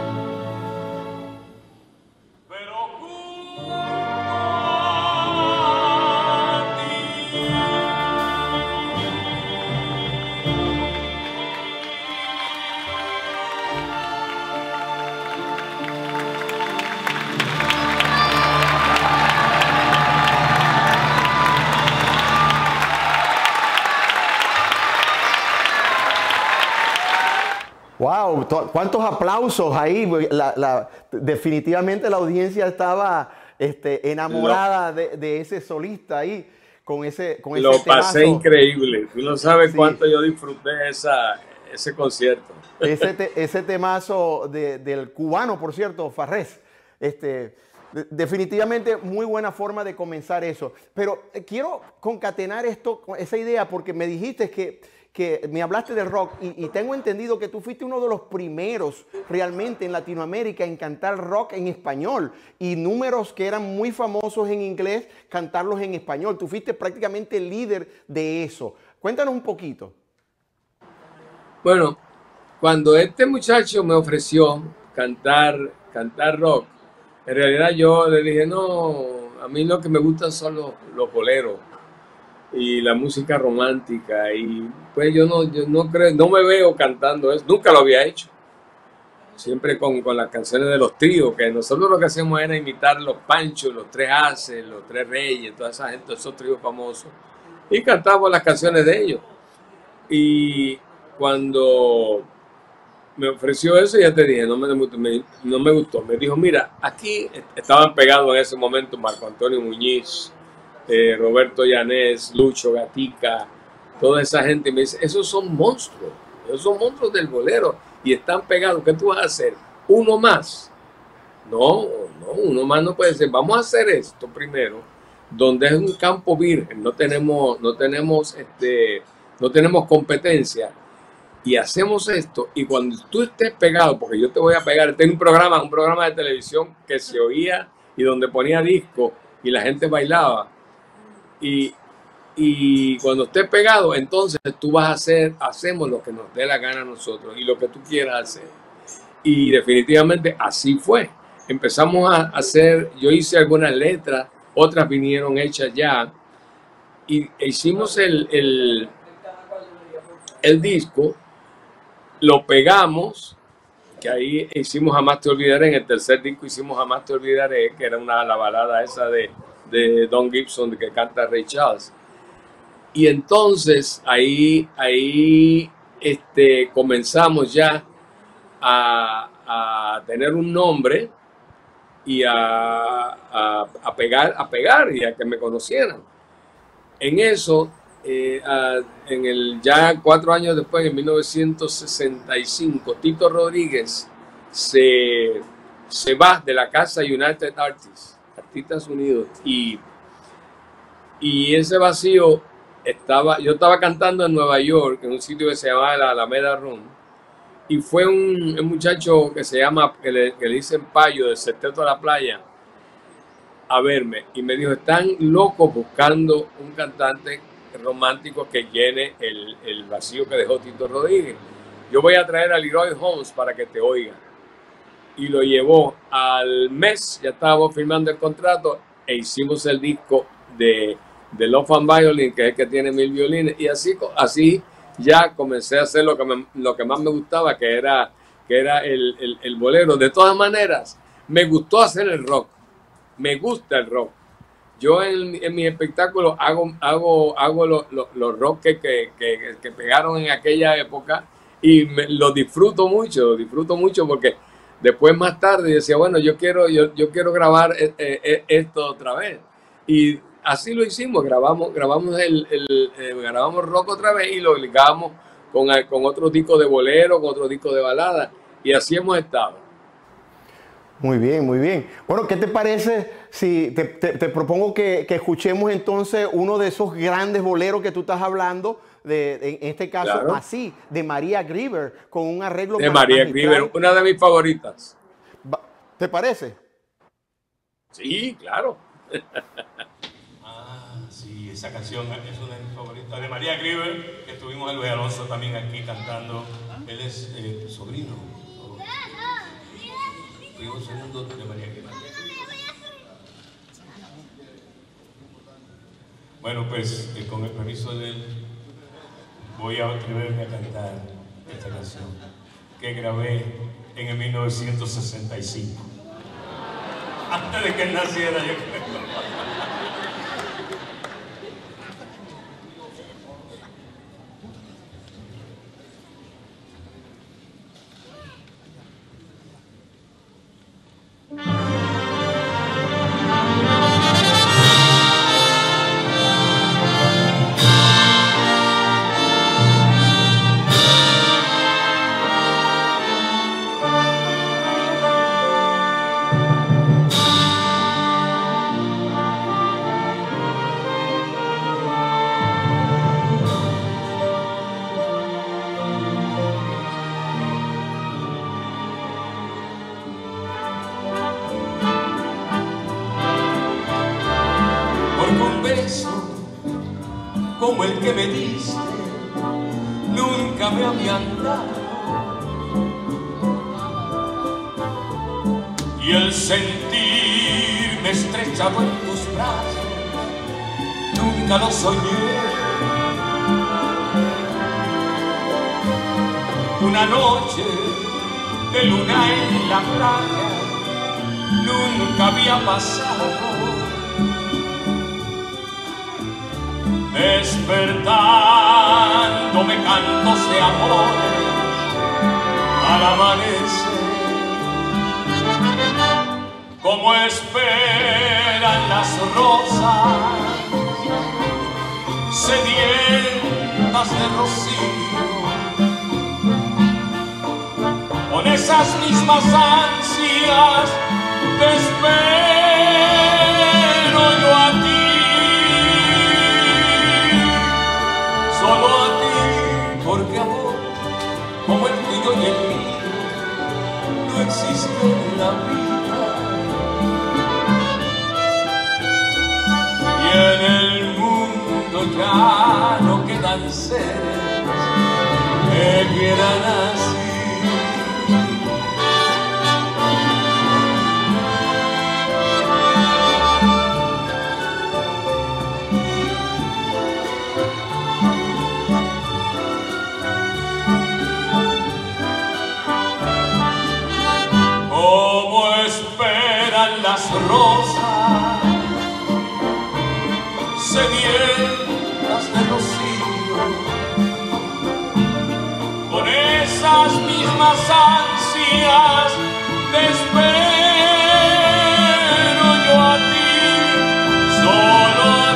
Wow, cuántos aplausos ahí. Definitivamente la audiencia estaba enamorada de ese solista ahí, con ese Lo pasé temazo. Increíble. Tú no sabes Sí. cuánto yo disfruté ese concierto. Ese temazo del cubano, por cierto, Farrés. Definitivamente muy buena forma de comenzar eso. Pero quiero concatenar esa idea, porque me dijiste que me hablaste del rock y tengo entendido que tú fuiste uno de los primeros realmente en Latinoamérica en cantar rock en español, y números que eran muy famosos en inglés, cantarlos en español. Tú fuiste prácticamente el líder de eso. Cuéntanos un poquito. Bueno, cuando este muchacho me ofreció cantar rock, en realidad yo le dije, no, a mí lo que me gustan son los boleros y la música romántica, y pues yo no creo, no me veo cantando eso, nunca lo había hecho, siempre con las canciones de los tríos, que nosotros lo que hacemos era imitar los Panchos, los Tres Haces, los Tres Reyes, toda esa gente, esos tríos famosos, y cantábamos las canciones de ellos. Y cuando me ofreció eso, ya te dije, no me gustó. Me dijo, mira, aquí estaban pegados en ese momento Marco Antonio Muñiz, Roberto Llanés, Lucho Gatica, toda esa gente. Me dice, esos son monstruos del bolero y están pegados. ¿Qué tú vas a hacer? ¿Uno más? No, uno más no puede ser. Vamos a hacer esto primero, donde es un campo virgen, no tenemos competencia, y hacemos esto, y cuando tú estés pegado, porque yo te voy a pegar, tengo un programa de televisión que se oía y donde ponía disco y la gente bailaba, y cuando estés pegado, entonces tú vas a hacemos lo que nos dé la gana a nosotros y lo que tú quieras hacer. Y definitivamente así fue. Empezamos a hacer, yo hice algunas letras, otras vinieron hechas ya, y hicimos el disco, lo pegamos, que ahí hicimos Jamás te olvidaré. En el tercer disco hicimos Jamás te olvidaré, que era la balada esa de Don Gibson, que canta Ray Charles. Y entonces ahí comenzamos ya a tener un nombre y a pegar y a que me conocieran. En eso, ya 4 años después, en 1965, Tito Rodríguez se va de la casa United Artists, Artistas Unidos, y ese vacío yo estaba cantando en Nueva York, en un sitio que se llamaba la Alameda Room, y fue un muchacho que que le dicen Payo, del Sexteto de la Playa, a verme, y me dijo, están locos buscando un cantante romántico que llene el vacío que dejó Tito Rodríguez. Yo voy a traer a Leroy Holmes para que te oiga. Y lo llevó. Al mes ya estábamos firmando el contrato e hicimos el disco de Love and Violin, que es el que tiene 1000 violines, y así ya comencé a hacer lo que más me gustaba, que era el bolero. De todas maneras, me gustó hacer el rock, me gusta el rock. Yo en mi espectáculo hago los rock que pegaron en aquella época, y lo disfruto mucho porque después, más tarde, decía, bueno, yo quiero grabar esto otra vez. Y así lo hicimos, grabamos rock otra vez y lo ligamos con otro disco de bolero, con otro disco de balada, y así hemos estado. Muy bien, muy bien. Bueno, ¿qué te parece si te propongo que escuchemos entonces uno de esos grandes boleros que tú estás hablando, en este caso, Claro. Así, de María Grieber, con un arreglo De María magistral? Grieber, una de mis favoritas. ¿Te parece? Sí, claro. Sí, esa canción es una de mis favoritas. De María Grieber, que tuvimos a Luis Alonso también aquí cantando. Él es sobrino. Primo segundo de María Grieber. Bueno, pues con el permiso de él, voy a atreverme a cantar esta canción que grabé en el 1965. Antes de que él naciera, yo creo. Como el que me diste, nunca me habían dado. Y el sentirme estrechado en tus brazos, nunca lo soñé. Una noche de luna en la playa, nunca había pasado. Despertándome cantos de amores al amanecer, como esperan las rosas sedientas de rocío, con esas mismas ansias te espero yo a ti. Solo a ti, porque amor como el tuyo y el mío no existe en la vida. Y en el mundo ya no quedan seres que quieran así. Las rosas sedientas de rocío, con esas mismas ansias te espero yo a ti, solo a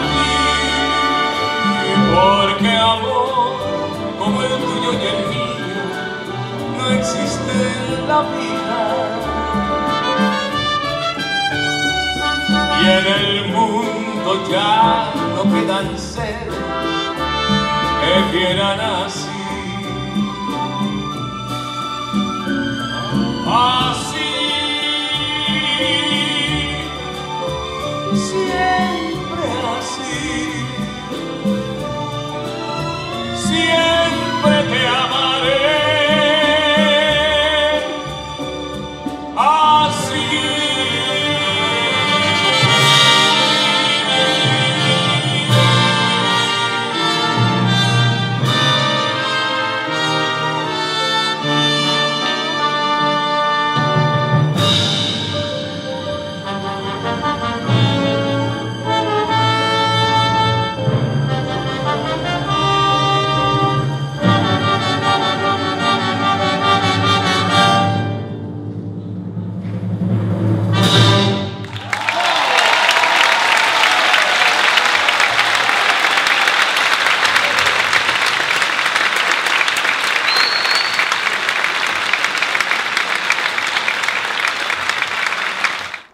ti, porque amor como el tuyo y el mío no existe en la vida. Y en el mundo ya no quedan seres que quieran así. Así, siempre así, siempre te amaré. Así.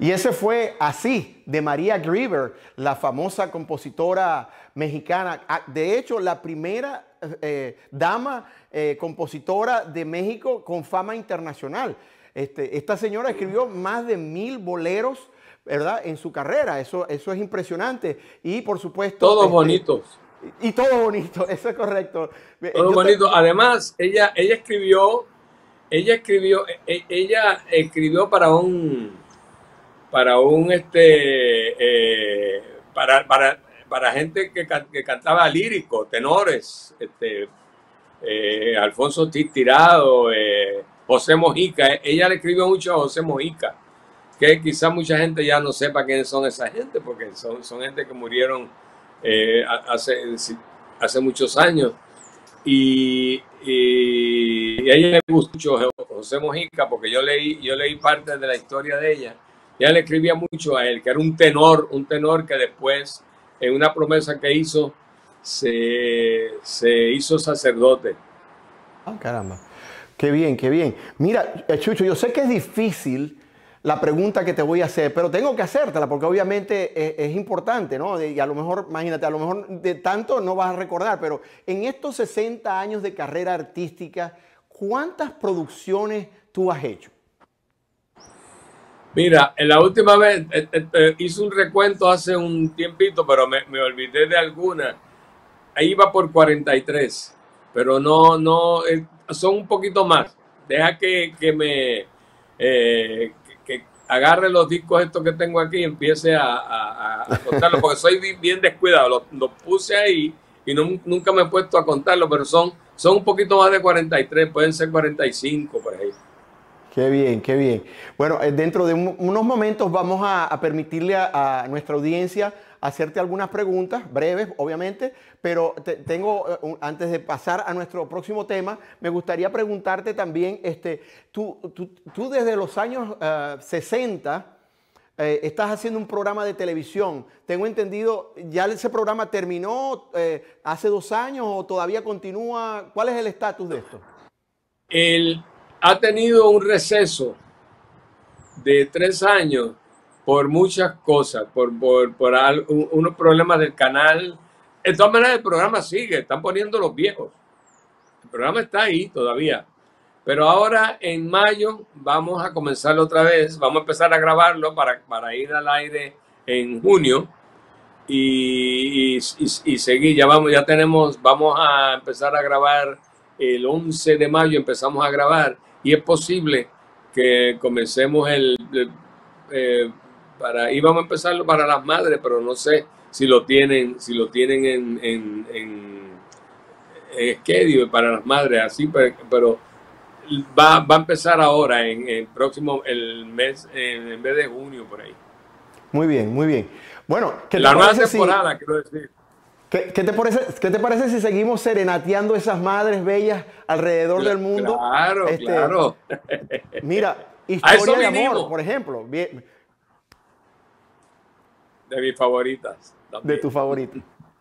Y ese fue Así, de María Grieber, la famosa compositora mexicana. De hecho, la primera dama compositora de México con fama internacional. Esta señora escribió más de 1000 boleros, ¿verdad?, en su carrera. Eso es impresionante. Y por supuesto... Todos bonitos. Y todo bonito, eso es correcto. Todo bonito. Además, ella escribió para gente que cantaba lírico, tenores, Alfonso Tirado, José Mojica. Ella le escribió mucho a José Mojica, que quizás mucha gente ya no sepa quiénes son esa gente, porque son gente que murieron hace muchos años. Y a ella le gustó mucho José Mojica, porque yo leí parte de la historia de ella. Ella le escribía mucho a él, que era un tenor que después, en una promesa que hizo, se hizo sacerdote. Ah, caramba. Qué bien, qué bien. Mira, Chucho, yo sé que es difícil la pregunta que te voy a hacer, pero tengo que hacértela porque obviamente es importante, ¿no? Y a lo mejor, imagínate, a lo mejor de tanto no vas a recordar, pero en estos 60 años de carrera artística, ¿cuántas producciones tú has hecho? Mira, en la última vez hice un recuento hace un tiempito, pero me olvidé de alguna. Ahí iba por 43, pero no, son un poquito más. Deja que agarre los discos estos que tengo aquí y empiece a contarlos, porque soy bien descuidado. Los puse ahí y nunca me he puesto a contarlos, pero son un poquito más de 43, pueden ser 45 por ahí. Qué bien, qué bien. Bueno, dentro de unos momentos vamos a permitirle a nuestra audiencia hacerte algunas preguntas, breves, obviamente, pero antes de pasar a nuestro próximo tema, me gustaría preguntarte también, tú desde los años 60 estás haciendo un programa de televisión. Tengo entendido, ¿ya ese programa terminó hace 2 años o todavía continúa? ¿Cuál es el estatus de esto? Ha tenido un receso de 3 años por muchas cosas, por unos problemas del canal. De todas maneras, el programa sigue, están poniendo los viejos. El programa está ahí todavía. Pero ahora, en mayo, vamos a comenzarlo otra vez. Vamos a empezar a grabarlo para ir al aire en junio y seguir. Vamos a empezar a grabar el 11 de mayo, empezamos a grabar. Y es posible que comencemos íbamos a empezarlo para las madres, pero no sé si lo tienen en schedule para las madres, así, pero va a empezar ahora en el próximo mes, en el mes de junio, por ahí. Muy bien, muy bien. Bueno, la nueva temporada, quiero decir. ¿Qué te parece si seguimos serenateando esas madres bellas alrededor del mundo? Claro, claro. Mira, Historia de Amor, por ejemplo. Bien. De mis favoritas. También. De tu favorita.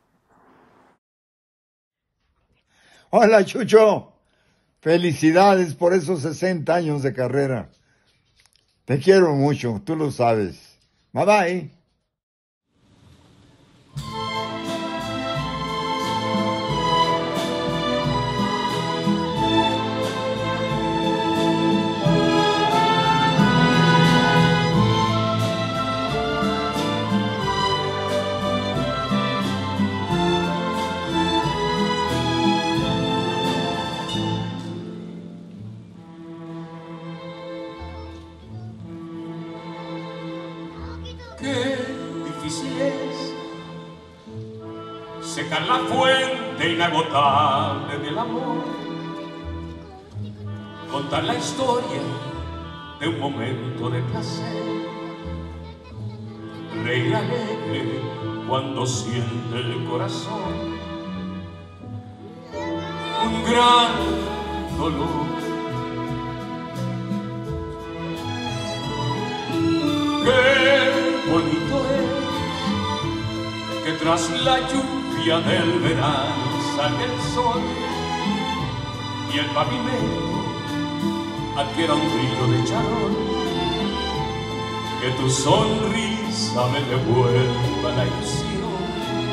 Hola, Chucho. Felicidades por esos 60 años de carrera. Te quiero mucho, tú lo sabes. Bye bye. Secar la fuente inagotable del amor, contar la historia de un momento de placer, reír alegre cuando siente el corazón un gran dolor. Qué bonito es que tras la lluvia del verano salga el sol y el pavimento adquiera un brillo de charol. que tu sonrisa me devuelva la ilusión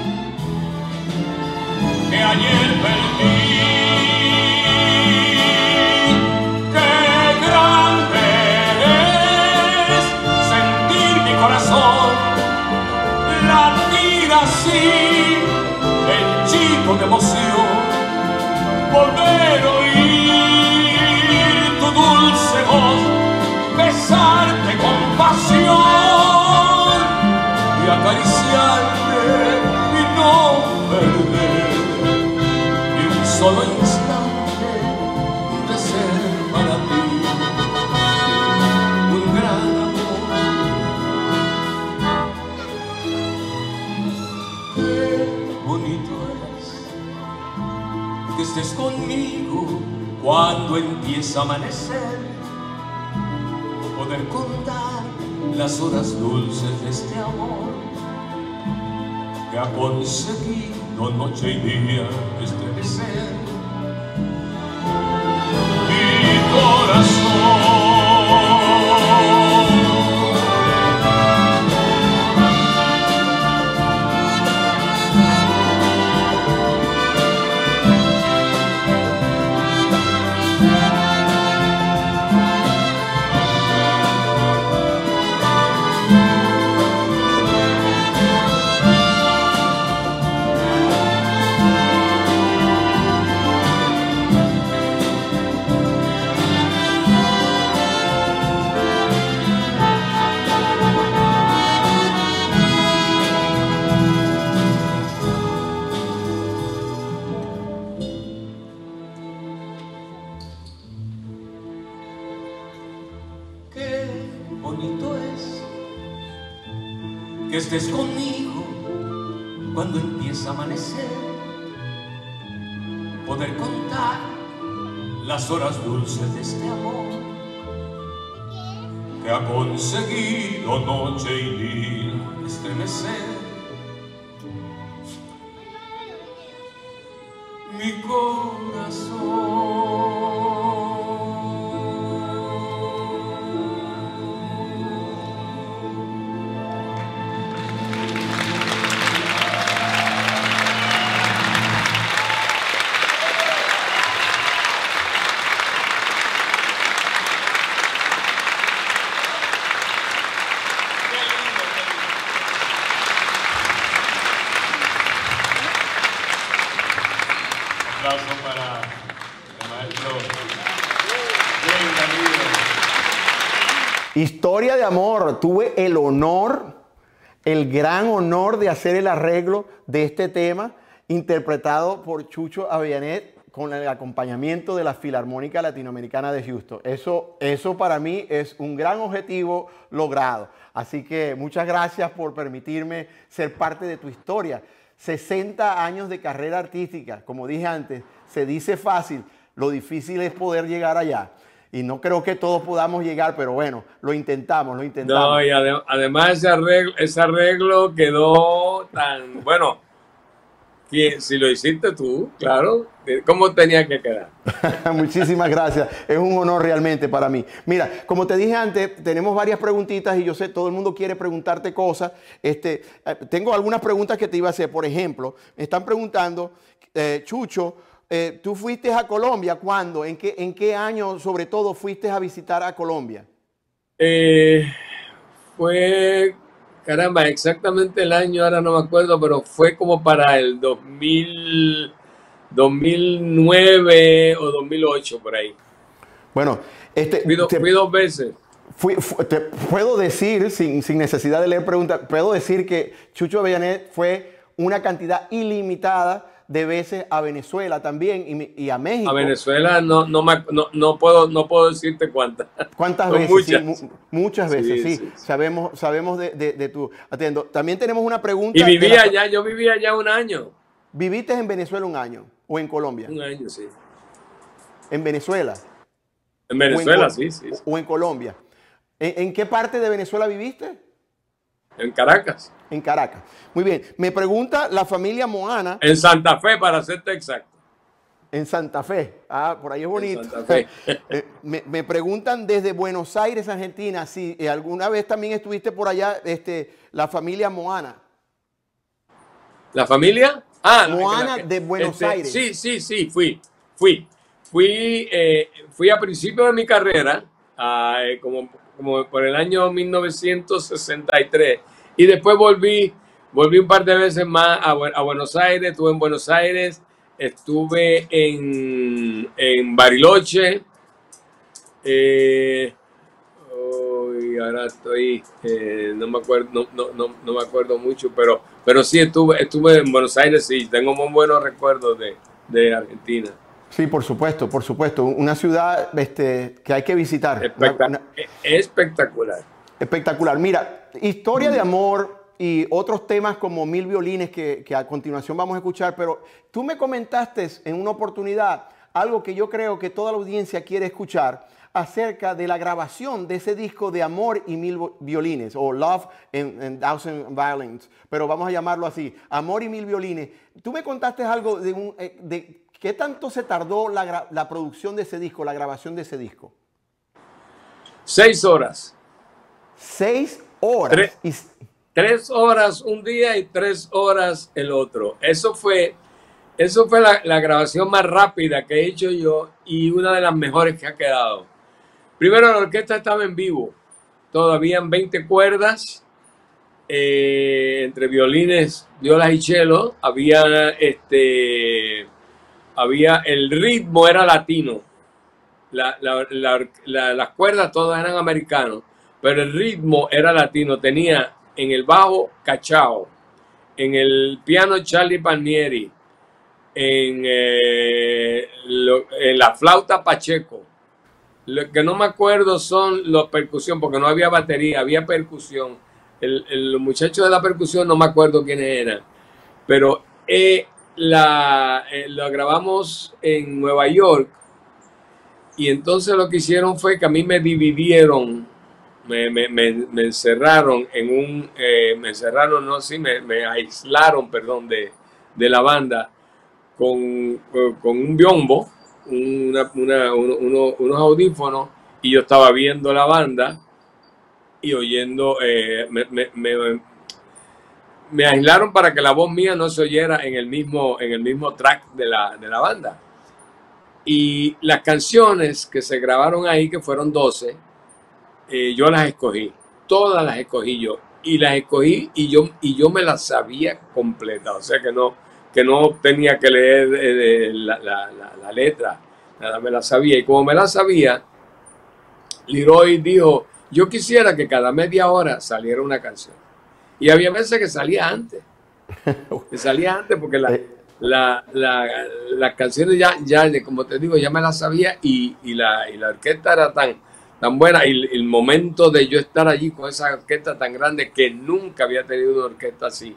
que ayer perdí. Qué grande es sentir mi corazón latir así, henchido de emoción, volver a oír tu dulce voz, besarte con pasión y acariciarte y no perder ni un solo instante de ser para ti un gran amor. Qué bonito es que estés conmigo cuando empieza a amanecer, poder contar las horas dulces de este amor que ha conseguido noche y día estremecer mi corazón. Que estés conmigo cuando empieza a amanecer, poder contar las horas dulces de este amor que ha conseguido noche y día estremecer mi corazón. Para el maestro James Ramírez. Historia de amor. Tuve el honor, el gran honor de hacer el arreglo de este tema interpretado por Chucho Avellanet con el acompañamiento de la Filarmónica Latinoamericana de Houston. Eso para mí es un gran objetivo logrado. Así que muchas gracias por permitirme ser parte de tu historia. 60 años de carrera artística, como dije antes, se dice fácil, lo difícil es poder llegar allá. Y no creo que todos podamos llegar, pero bueno, lo intentamos. No, y además ese arreglo quedó tan bueno, que si lo hiciste tú, claro, ¿cómo tenía que quedar? Muchísimas gracias, es un honor realmente para mí. Mira, como te dije antes, tenemos varias preguntitas y yo sé, todo el mundo quiere preguntarte cosas. Tengo algunas preguntas que te iba a hacer. Por ejemplo, me están preguntando, Chucho, ¿tú fuiste a Colombia? ¿Cuándo? ¿En qué año, sobre todo, fuiste a visitar a Colombia? Fue, caramba, exactamente el año, ahora no me acuerdo, pero fue como para el 2009 o 2008, por ahí. Bueno, fui 2 veces. Te puedo decir, sin necesidad de leer preguntas, puedo decir que Chucho Avellanet fue una cantidad ilimitada de veces a Venezuela también y a México. A Venezuela no puedo decirte cuántas. ¿Cuántas veces? Muchas. Sí, muchas veces, sí. Sabemos de tu atiendo. También tenemos una pregunta. Y vivía allá, yo vivía allá 1 año. ¿Viviste en Venezuela 1 año o en Colombia? 1 año, sí. ¿En Venezuela? En Venezuela, sí. ¿O en Colombia? ¿En qué parte de Venezuela viviste? En Caracas. En Caracas. Muy bien. Me pregunta la familia Moana. En Santa Fe, para serte exacto. En Santa Fe. Ah, por ahí es bonito. En Santa Fe. Me preguntan desde Buenos Aires, Argentina, si alguna vez también estuviste por allá, la familia Moana. ¿La familia? Moana de Buenos Aires. Sí, fui a principios de mi carrera, como por el año 1963, y después volví un par de veces más a Buenos Aires. Estuve en Buenos Aires, estuve en Bariloche, ahora estoy, no me acuerdo, no me acuerdo mucho, pero sí estuve en Buenos Aires, sí, tengo muy buenos recuerdos de Argentina. Sí, por supuesto, por supuesto. Una ciudad que hay que visitar. Espectacular. Espectacular. Mira, historia de amor y otros temas como Mil Violines que a continuación vamos a escuchar, pero tú me comentaste en una oportunidad algo que yo creo que toda la audiencia quiere escuchar acerca de la grabación de ese disco de Amor y Mil Violines, o Love and Thousand Violins, pero vamos a llamarlo así, Amor y Mil Violines. Tú me contaste algo de qué tanto se tardó la producción de ese disco, la grabación de ese disco. 6 horas. 6 horas. 3 horas un día y 3 horas el otro. Eso fue la grabación más rápida que he hecho yo y una de las mejores que ha quedado. Primero, la orquesta estaba en vivo. Todavía en 20 cuerdas, entre violines, violas y cello. Había el ritmo era latino. Las cuerdas todas eran americanos, pero el ritmo era latino. Tenía en el bajo Cachao, en el piano Charlie Palmieri, en la flauta Pacheco. Lo que no me acuerdo son los percusión, porque no había batería, había percusión. Los muchachos de la percusión no me acuerdo quiénes eran, pero lo grabamos en Nueva York, y entonces lo que hicieron fue que a mí me dividieron, me encerraron me aislaron, perdón, de la banda con un biombo, unos audífonos, y yo estaba viendo la banda y oyendo, me aislaron para que la voz mía no se oyera en el mismo track de la banda. Y las canciones que se grabaron ahí, que fueron 12, yo las escogí, todas las escogí yo, y las escogí y yo me las sabía completa, o sea que no tenía que leer la letra, nada, me la sabía. Y como me la sabía, Leroy dijo, yo quisiera que cada media hora saliera una canción. Y había veces que salía antes. Porque las canciones ya, como te digo, ya me las sabía, y la orquesta era tan buena, y el momento de yo estar allí con esa orquesta tan grande, que nunca había tenido una orquesta así,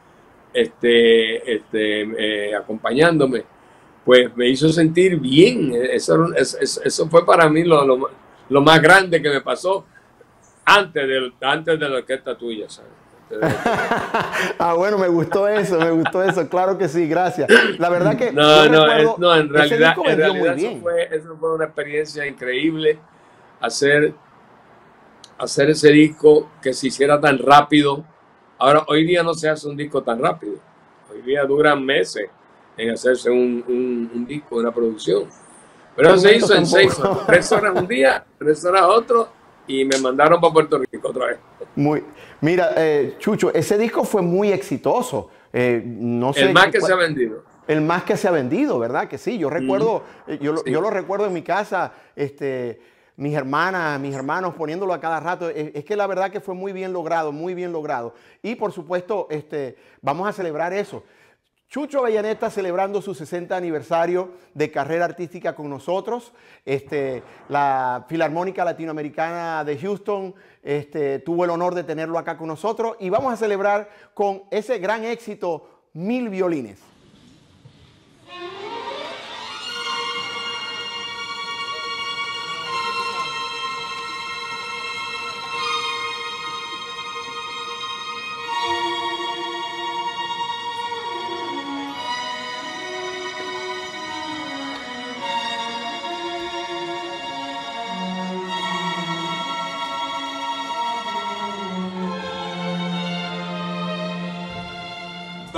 acompañándome, pues me hizo sentir bien. Eso fue para mí lo más grande que me pasó antes de la orquesta tuya, ¿sabes? Bueno, me gustó eso, claro que sí, gracias. La verdad que en realidad eso fue una experiencia increíble, hacer ese disco que se hiciera tan rápido. Ahora, hoy día no se hace un disco tan rápido. Hoy día duran meses en hacerse un disco, una producción. Pero eso se hizo en 6 horas, 3 horas un día, 3 horas otro, y me mandaron para Puerto Rico otra vez. Mira, Chucho, ese disco fue muy exitoso. No sé, el más que se ha vendido. El más que se ha vendido, ¿verdad? Que sí, yo recuerdo, yo lo recuerdo en mi casa, mis hermanos poniéndolo a cada rato. Es que la verdad que fue muy bien logrado, muy bien logrado. Y por supuesto, vamos a celebrar eso. Chucho Avellaneda celebrando su 60 aniversario de carrera artística con nosotros. La Filarmónica Latinoamericana de Houston tuvo el honor de tenerlo acá con nosotros, y vamos a celebrar con ese gran éxito, Mil Violines.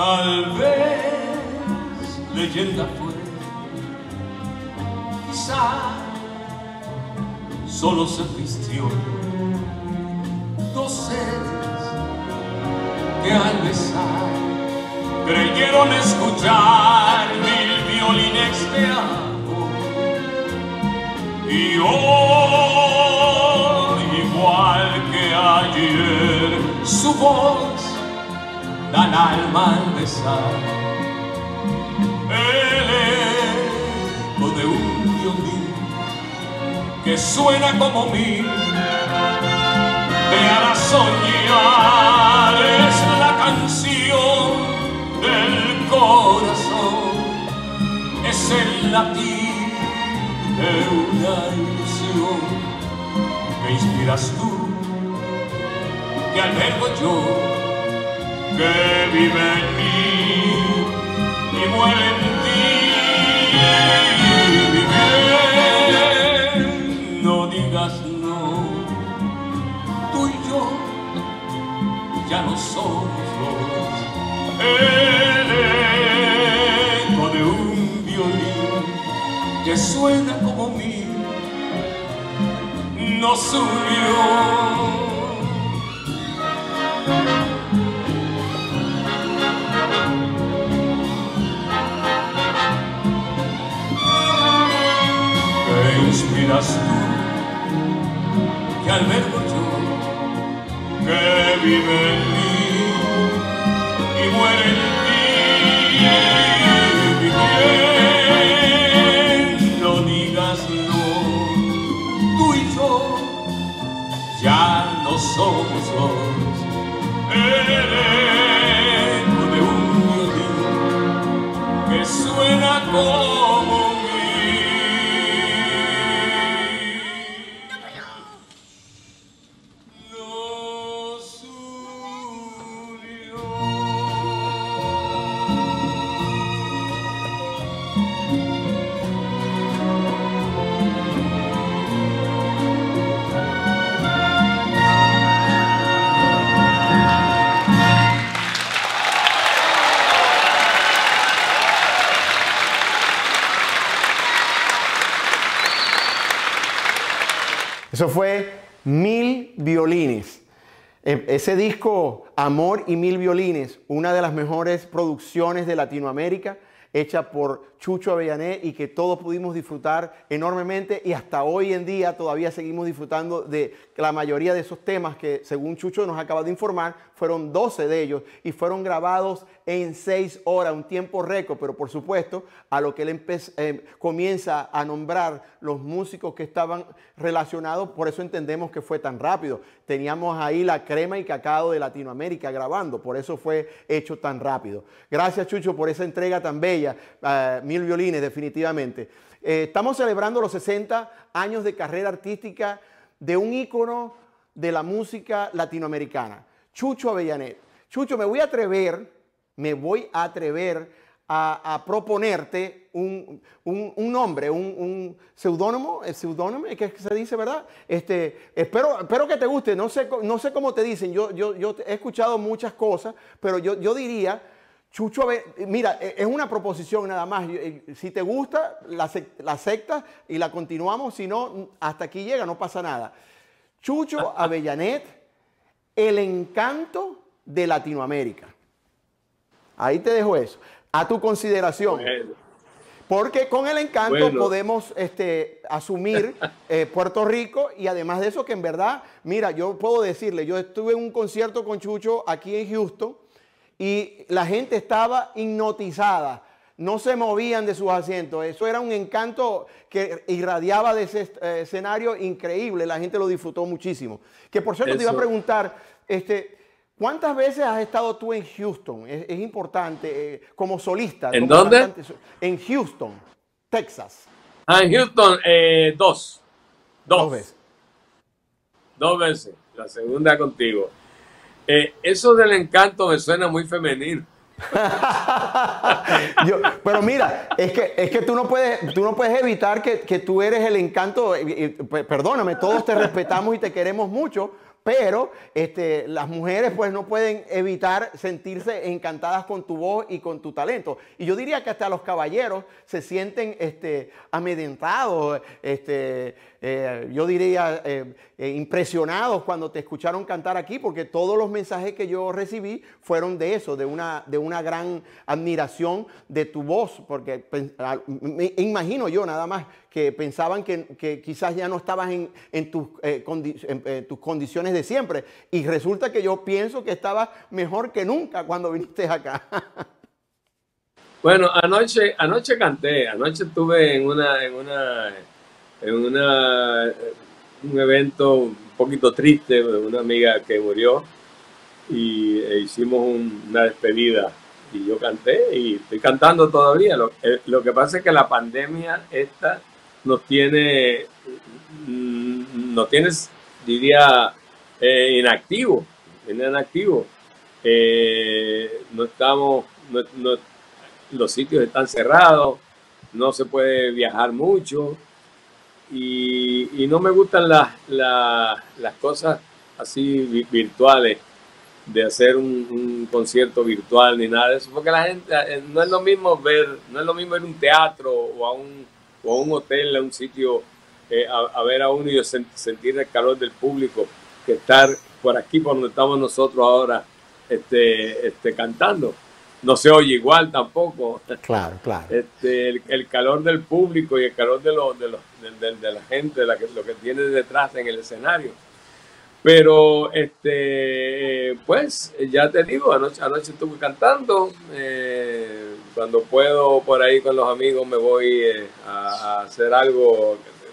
Tal vez leyenda fue, quizá solo se vistió. Dos seres que al besar creyeron escuchar mil violines de amor. Y hoy, igual que ayer, su voz da al alma al besar. El eco de un violín que suena como mil te hará soñar. Es la canción del corazón, es el latir de una ilusión que inspiras tú, que albergo yo, que vive en mí y muere en ti. Miguel, no digas no, tú y yo ya no somos dos. El eco de un violín que suena como mil nos unió. Inspiras tú, que albergo yo, que vive en mí y muere en ti. Bien, no digas no, tú y yo ya no somos dos. El eco de un violín que suena como Eso fue Mil Violines. Ese disco, Amor y Mil Violines, una de las mejores producciones de Latinoamérica, hecha por Chucho Avellanet y que todos pudimos disfrutar enormemente, y hasta hoy en día todavía seguimos disfrutando de la mayoría de esos temas que, según Chucho nos acaba de informar, fueron 12 de ellos y fueron grabados en 6 horas, un tiempo récord. Pero por supuesto, a lo que él comienza a nombrar los músicos que estaban relacionados, por eso entendemos que fue tan rápido. Teníamos ahí la crema y cacao de Latinoamérica grabando, por eso fue hecho tan rápido. Gracias, Chucho, por esa entrega tan bella. Mil Violines, definitivamente. Estamos celebrando los 60 años de carrera artística de un ícono de la música latinoamericana, Chucho Avellanet. Chucho, me voy a atrever a proponerte un nombre, un seudónimo, es que se dice, ¿verdad? Espero que te guste, no sé cómo te dicen, yo he escuchado muchas cosas, pero yo diría, Chucho, mira, es una proposición nada más. Si te gusta, la aceptas y la continuamos. Si no, hasta aquí llega, no pasa nada. Chucho Avellanet, el encanto de Latinoamérica. Ahí te dejo eso, a tu consideración. Bueno. Porque con el encanto podemos asumir Puerto Rico, y además de eso que en verdad, mira, yo puedo decirle, yo estuve en un concierto con Chucho aquí en Houston, y la gente estaba hipnotizada, no se movían de sus asientos. Eso era un encanto que irradiaba de ese escenario increíble, la gente lo disfrutó muchísimo. Que por cierto, te iba a preguntar, ¿cuántas veces has estado tú en Houston? Es importante, como solista. ¿En como dónde? cantante, en Houston, Texas. Ah, en Houston, dos. Dos veces. 2 veces, la segunda contigo. Eso del encanto me suena muy femenino. Pero mira, es que tú no puedes evitar que tú eres el encanto. Perdóname, todos te respetamos y te queremos mucho, pero las mujeres pues no pueden evitar sentirse encantadas con tu voz y con tu talento. Y yo diría que hasta los caballeros se sienten amedrentados, yo diría impresionados cuando te escucharon cantar aquí, porque todos los mensajes que yo recibí fueron de eso, de una gran admiración de tu voz, porque me imagino yo nada más que pensaban que quizás ya no estabas en tus condiciones de siempre, y resulta que yo pienso que estabas mejor que nunca cuando viniste acá. Bueno, anoche canté, anoche estuve en un evento un poquito triste, una amiga que murió, y hicimos una despedida y yo canté y estoy cantando todavía. Lo que pasa es que la pandemia esta nos tiene, diría, inactivo. No estamos, los sitios están cerrados, no se puede viajar mucho. Y no me gustan las cosas así virtuales, de hacer un concierto virtual ni nada de eso, porque la gente no es lo mismo ir a un teatro o a un hotel, a un sitio, a ver a uno y sentir el calor del público, que estar por aquí, por donde estamos nosotros ahora, cantando. No se oye igual tampoco. Claro. El calor del público y el calor de la gente, lo que tiene detrás en el escenario. Pero, pues, ya te digo, anoche estuve cantando. Cuando puedo, por ahí con los amigos, me voy a hacer algo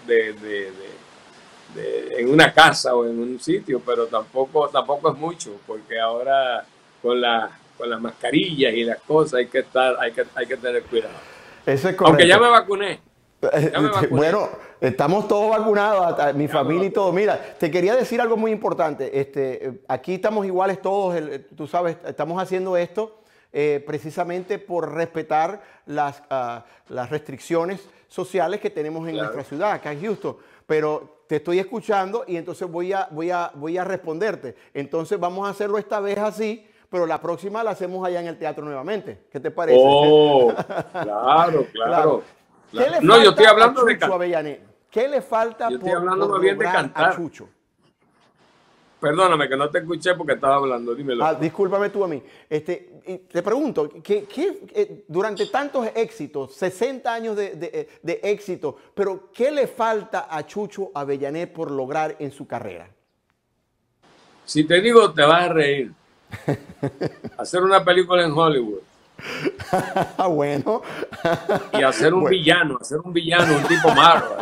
en una casa o en un sitio, pero tampoco es mucho, porque ahora con las mascarillas y las cosas hay que tener cuidado. Eso es correcto. Aunque ya me vacuné. Bueno, estamos todos vacunados, mi familia y todo. Mira, te quería decir algo muy importante. Aquí estamos iguales todos, tú sabes, estamos haciendo esto precisamente por respetar las restricciones sociales que tenemos en nuestra ciudad, acá en Houston. Pero te estoy escuchando y entonces voy a responderte. Entonces vamos a hacerlo esta vez así, pero la próxima la hacemos allá en el teatro nuevamente. ¿Qué te parece? Oh, claro. No, yo estoy hablando de cantar. ¿Qué le falta por lograr a Chucho? Perdóname que no te escuché porque estaba hablando, dímelo. Discúlpame tú a mí. Te pregunto, durante tantos éxitos, 60 años de éxito, pero ¿qué le falta a Chucho Avellanet por lograr en su carrera? Si te digo, te vas a reír. Hacer una película en Hollywood. Bueno. Y hacer un villano, un tipo malo.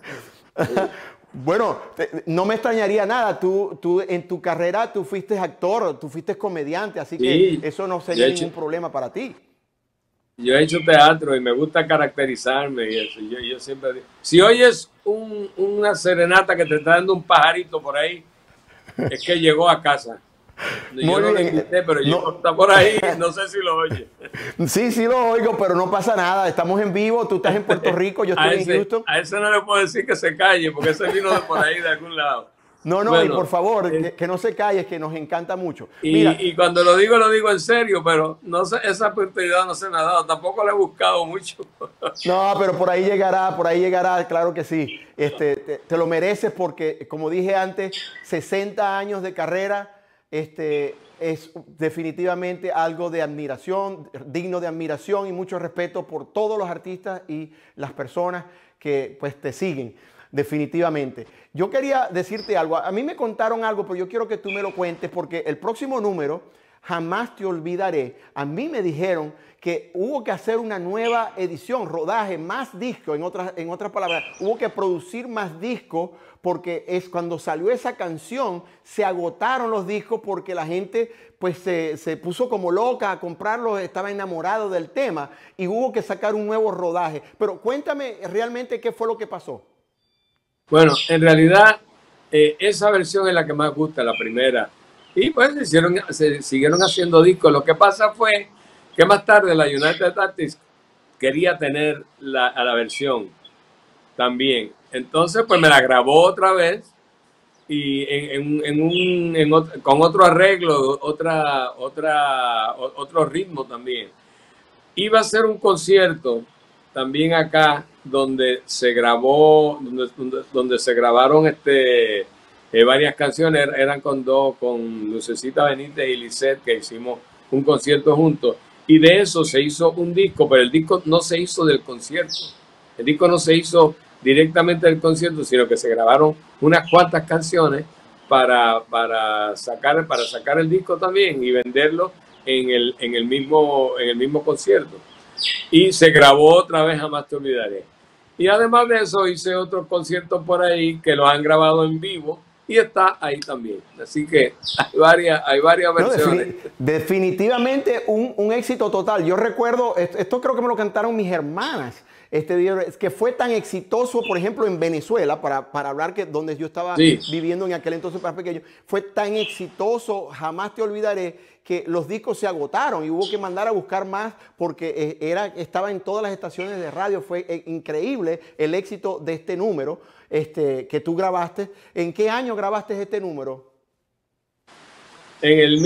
Bueno, no me extrañaría nada. Tú en tu carrera tú fuiste actor, tú fuiste comediante, así que eso no sería ningún problema para ti. Yo he hecho teatro y me gusta caracterizarme y eso. Yo siempre digo, si oyes una serenata que te está dando un pajarito por ahí, es que llegó a casa. Yo no lo invité, pero está por ahí, no sé si lo oye. Sí, lo oigo, pero no pasa nada. Estamos en vivo, tú estás en Puerto Rico, yo estoy en Houston. A ese no le puedo decir que se calle, porque ese vino de por ahí, de algún lado. No, bueno, y por favor, que no se calle, que nos encanta mucho. Y cuando lo digo en serio, pero no sé, esa oportunidad no se me ha dado, tampoco la he buscado mucho. No, pero por ahí llegará, claro que sí. Te lo mereces porque, como dije antes, 60 años de carrera. Es definitivamente algo de admiración, digno de admiración y mucho respeto por todos los artistas y las personas que pues te siguen, definitivamente. Yo quería decirte algo, a mí me contaron algo, pero yo quiero que tú me lo cuentes porque el próximo número, Jamás Te Olvidaré, a mí me dijeron que hubo que hacer una nueva edición, rodaje, más disco, en otras palabras, hubo que producir más discos porque es cuando salió esa canción, se agotaron los discos porque la gente pues se puso como loca a comprarlos, estaba enamorado del tema y hubo que sacar un nuevo rodaje. Pero cuéntame realmente qué fue lo que pasó. Bueno, en realidad esa versión es la que más gusta, la primera. Y pues se siguieron haciendo discos. Lo que pasa fue que más tarde la United Artists quería tener a la versión también. Entonces, pues me la grabó otra vez y con otro arreglo, otro ritmo también. Iba a ser un concierto también acá donde se grabó, donde se grabaron varias canciones, eran con Lucecita Benítez y Lisette, que hicimos un concierto juntos, y de eso se hizo un disco, pero el disco no se hizo del concierto, el disco no se hizo directamente del concierto, sino que se grabaron unas cuantas canciones para sacar el disco también y venderlo en el mismo concierto. Y se grabó otra vez Jamás Te Olvidaré. Y además de eso hice otros conciertos por ahí que los han grabado en vivo y está ahí también. Así que hay varias versiones. Definitivamente un éxito total. Yo recuerdo, esto creo que me lo cantaron mis hermanas. Que fue tan exitoso, por ejemplo, en Venezuela, para hablar que donde yo estaba viviendo en aquel entonces más pequeño, fue tan exitoso, Jamás Te Olvidaré, que los discos se agotaron y hubo que mandar a buscar más porque estaba en todas las estaciones de radio. Fue increíble el éxito de este número que tú grabaste. ¿En qué año grabaste este número? En el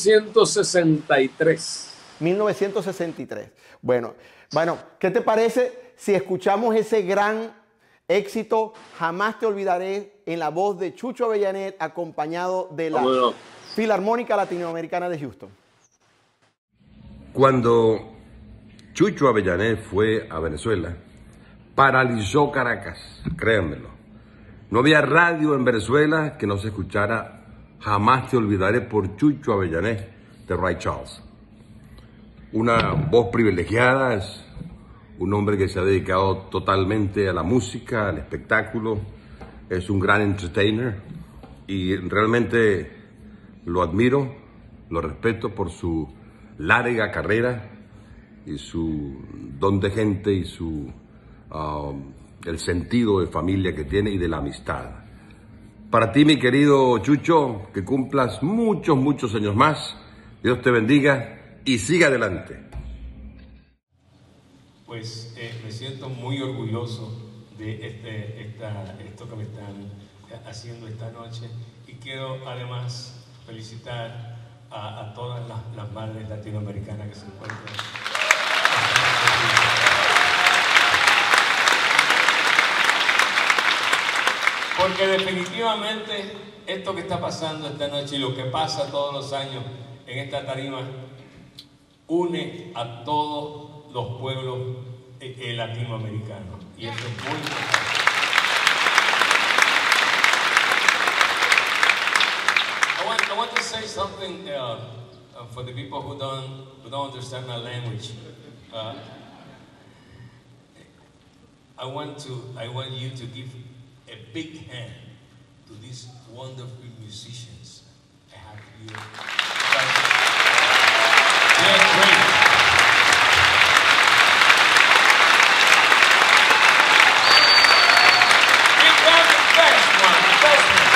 1963. 1963. Bueno, ¿qué te parece si escuchamos ese gran éxito, Jamás Te Olvidaré, en la voz de Chucho Avellanet, acompañado de la Filarmónica Latinoamericana de Houston? Cuando Chucho Avellanet fue a Venezuela, paralizó Caracas, créanmelo. No había radio en Venezuela que no se escuchara Jamás Te Olvidaré por Chucho Avellanet de Ray Charles. Una voz privilegiada, es un hombre que se ha dedicado totalmente a la música, al espectáculo, es un gran entertainer y realmente lo admiro, lo respeto por su larga carrera y su don de gente y el sentido de familia que tiene y de la amistad. Para ti, mi querido Chucho, que cumplas muchos, muchos años más. Dios te bendiga y siga adelante. Pues me siento muy orgulloso de esto que me están haciendo esta noche y quiero además felicitar a todas las madres latinoamericanas que se encuentran. Porque definitivamente esto que está pasando esta noche y lo que pasa todos los años en esta tarima une a todos los pueblos latinoamericanos. Y eso es muy importante. I want to say something for the people who don't understand my language. I want you to give a big hand to these wonderful musicians I have here. They're great. Give them the best one, the best one.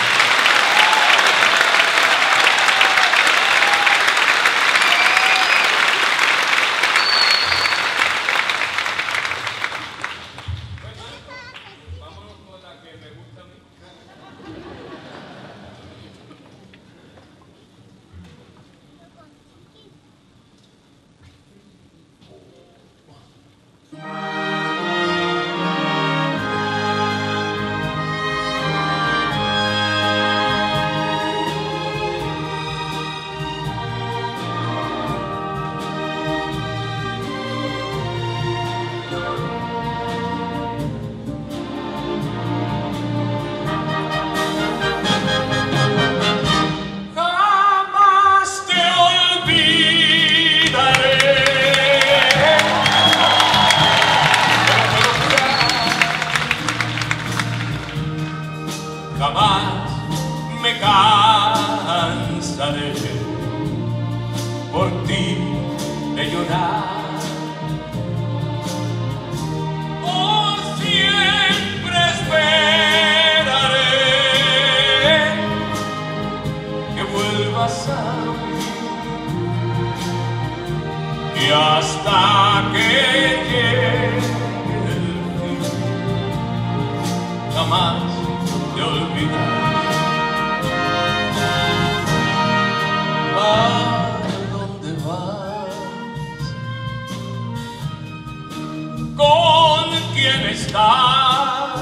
quién estás?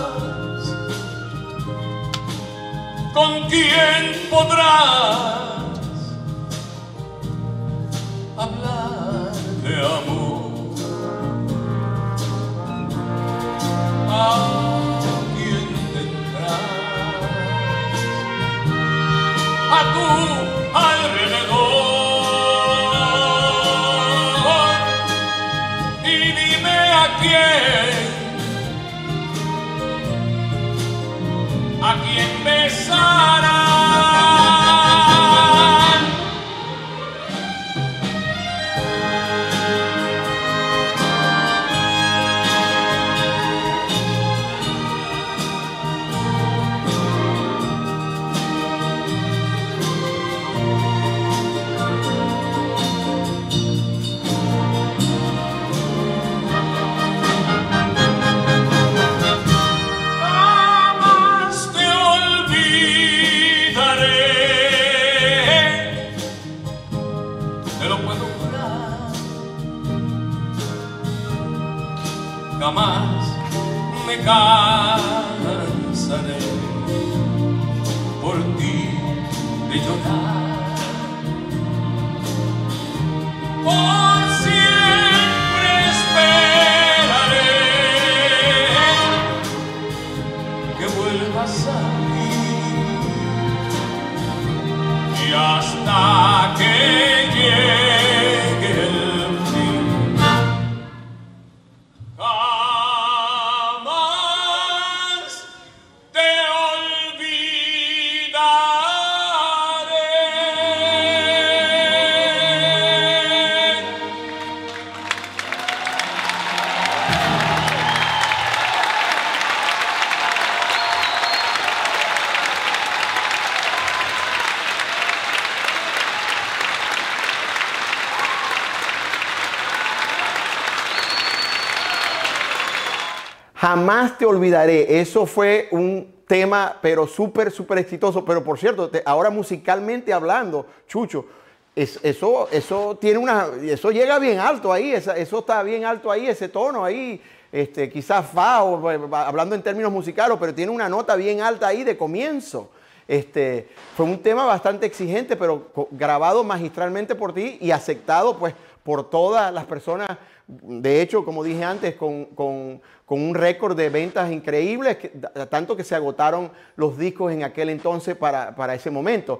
¿Con quién podrás hablar de amor? ¿A quién tendrás a tu alrededor? Y dime a quién besarás. Jamás me cansaré por ti de llorar. Por siempre esperaré que vuelvas a mí y hasta que llegue el fin. Jamás te olvidaré. Eso fue un tema, pero súper exitoso. Pero por cierto, ahora musicalmente hablando, Chucho, eso tiene eso llega bien alto ahí. Eso está bien alto ahí, ese tono ahí. Quizás fa, hablando en términos musicales, pero tiene una nota bien alta ahí de comienzo. Fue un tema bastante exigente, pero grabado magistralmente por ti y aceptado pues por todas las personas. De hecho, como dije antes, con un récord de ventas increíbles, tanto que se agotaron los discos en aquel entonces para ese momento.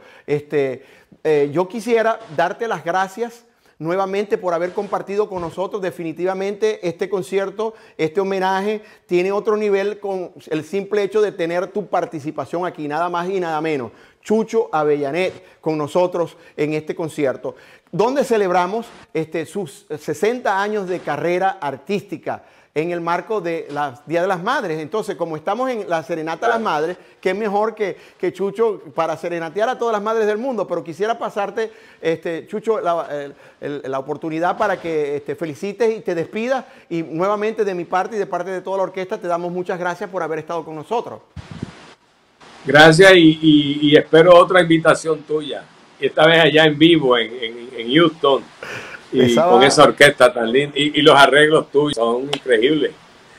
Yo quisiera darte las gracias nuevamente por haber compartido con nosotros. Definitivamente este concierto, este homenaje, tiene otro nivel con el simple hecho de tener tu participación aquí, nada más y nada menos. Chucho Avellanet con nosotros en este concierto, donde celebramos sus 60 años de carrera artística en el marco de Día de las Madres. Entonces, como estamos en la Serenata a las Madres, qué mejor que Chucho para serenatear a todas las madres del mundo. Pero quisiera pasarte, Chucho, la oportunidad para que felicites y te despidas. Y nuevamente de mi parte y de parte de toda la orquesta te damos muchas gracias por haber estado con nosotros. Gracias y espero otra invitación tuya. Esta vez allá en vivo en Houston. Y con esa orquesta tan linda y los arreglos tuyos son increíbles.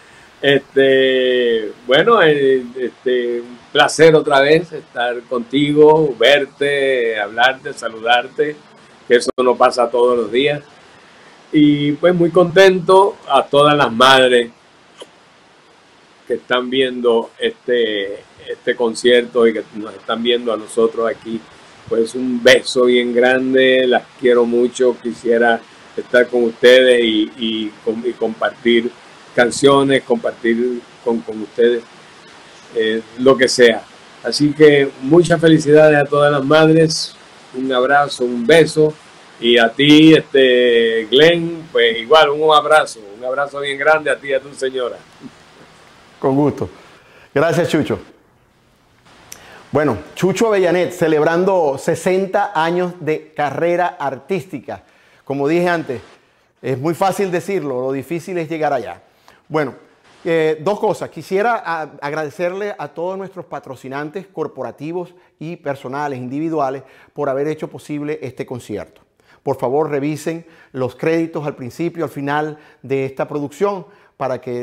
Bueno, un placer otra vez estar contigo, verte, hablarte, saludarte, que eso no pasa todos los días. Y pues muy contento a todas las madres que están viendo este concierto y que nos están viendo a nosotros aquí. Pues un beso bien grande, las quiero mucho, quisiera estar con ustedes y compartir canciones, compartir con ustedes lo que sea. Así que muchas felicidades a todas las madres, un abrazo, un beso, y a ti, Glenn, pues igual un abrazo bien grande a ti y a tu señora. Con gusto. Gracias, Chucho. Bueno, Chucho Avellanet celebrando 60 años de carrera artística. Como dije antes, es muy fácil decirlo, lo difícil es llegar allá. Bueno, dos cosas. Quisiera agradecerle a todos nuestros patrocinantes corporativos y personales, individuales, por haber hecho posible este concierto. Por favor, revisen los créditos al principio, al final de esta producción, para que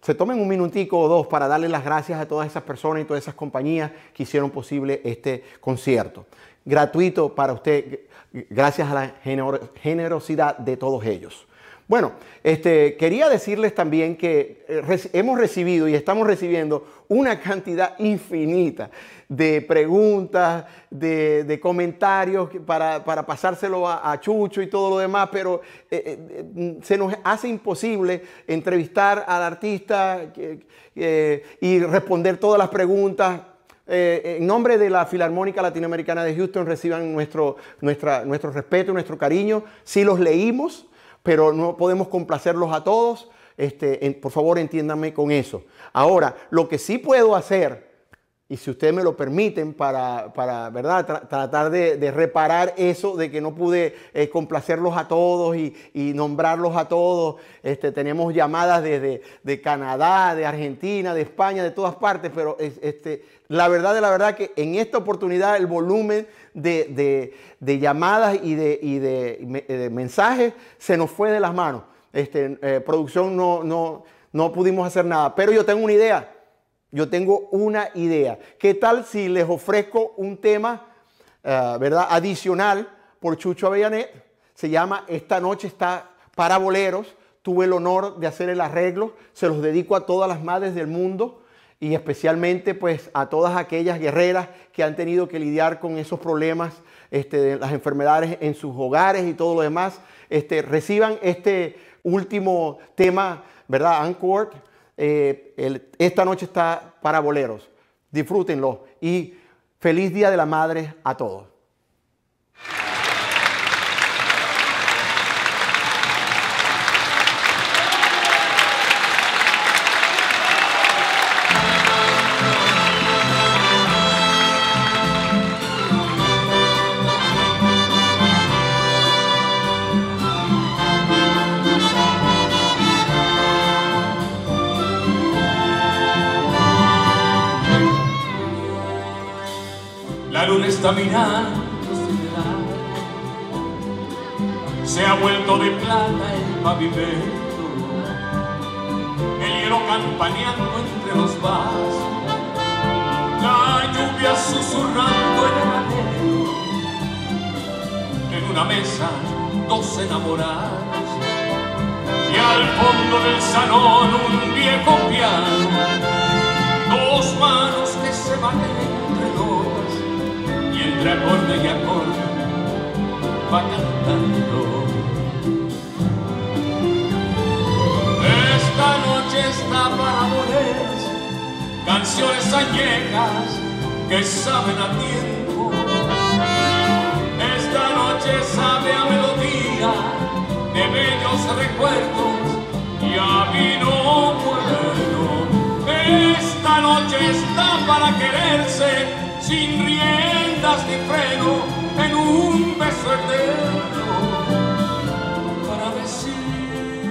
se tomen un minutico o dos para darle las gracias a todas esas personas y todas esas compañías que hicieron posible este concierto. Gratuito para usted, gracias a la generosidad de todos ellos. Bueno, quería decirles también que hemos recibido y estamos recibiendo una cantidad infinita de preguntas, de comentarios para pasárselo a Chucho y todo lo demás, pero se nos hace imposible entrevistar al artista y responder todas las preguntas. En nombre de la Filarmónica Latinoamericana de Houston, reciban nuestro respeto y nuestro cariño. Sí los leímos, pero no podemos complacerlos a todos. Por favor, entiéndanme con eso. Ahora, lo que sí puedo hacer, y si ustedes me lo permiten, para ¿verdad? Tratar de reparar eso de que no pude complacerlos a todos y nombrarlos a todos. Tenemos llamadas de Canadá, de Argentina, de España, de todas partes, pero la verdad que en esta oportunidad el volumen de llamadas y de mensajes se nos fue de las manos. Producción no pudimos hacer nada, pero yo tengo una idea. Yo tengo una idea. ¿Qué tal si les ofrezco un tema, ¿verdad? Adicional por Chucho Avellanet? Se llama Esta noche está para boleros. Tuve el honor de hacer el arreglo. Se los dedico a todas las madres del mundo y especialmente pues a todas aquellas guerreras que han tenido que lidiar con esos problemas de las enfermedades en sus hogares y todo lo demás. Reciban este último tema, ¿verdad? Encore. Esta noche está para boleros. Disfrútenlo y feliz Día de la Madre a todos. La luna está mirando desde lado, se ha vuelto de plata el pavimento, el hielo campaneando entre los vasos, la lluvia susurrando en el alero, en una mesa dos enamorados y al fondo del salón un viejo piano, dos manos que se baten entre notas. Entre acorde y acorde va cantando. Esta noche está para boleros, canciones añejas que saben a tiempo. Esta noche sabe a melodía de bellos recuerdos y a vino bueno. Esta noche está para quererse sin riendas ni freno, en un beso eterno, para decir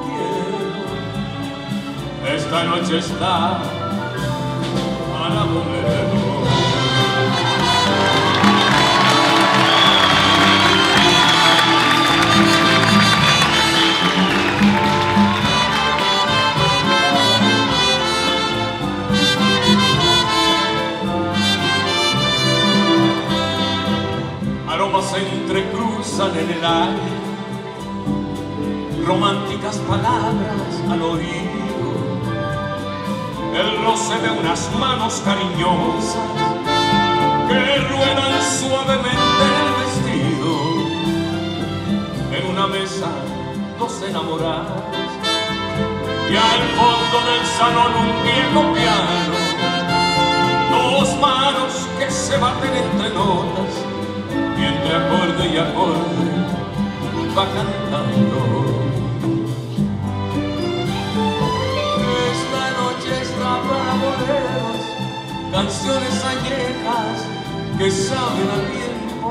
te quiero. Esta noche está para bolero. Se entrecruzan en el aire, románticas palabras al oído, el roce de unas manos cariñosas que ruedan suavemente el vestido, en una mesa dos enamorados y al fondo del salón un viejo piano, dos manos que se baten entre notas. Y entre acorde y acorde va cantando. Esta noche está para boleros, canciones añejas que saben a tiempo.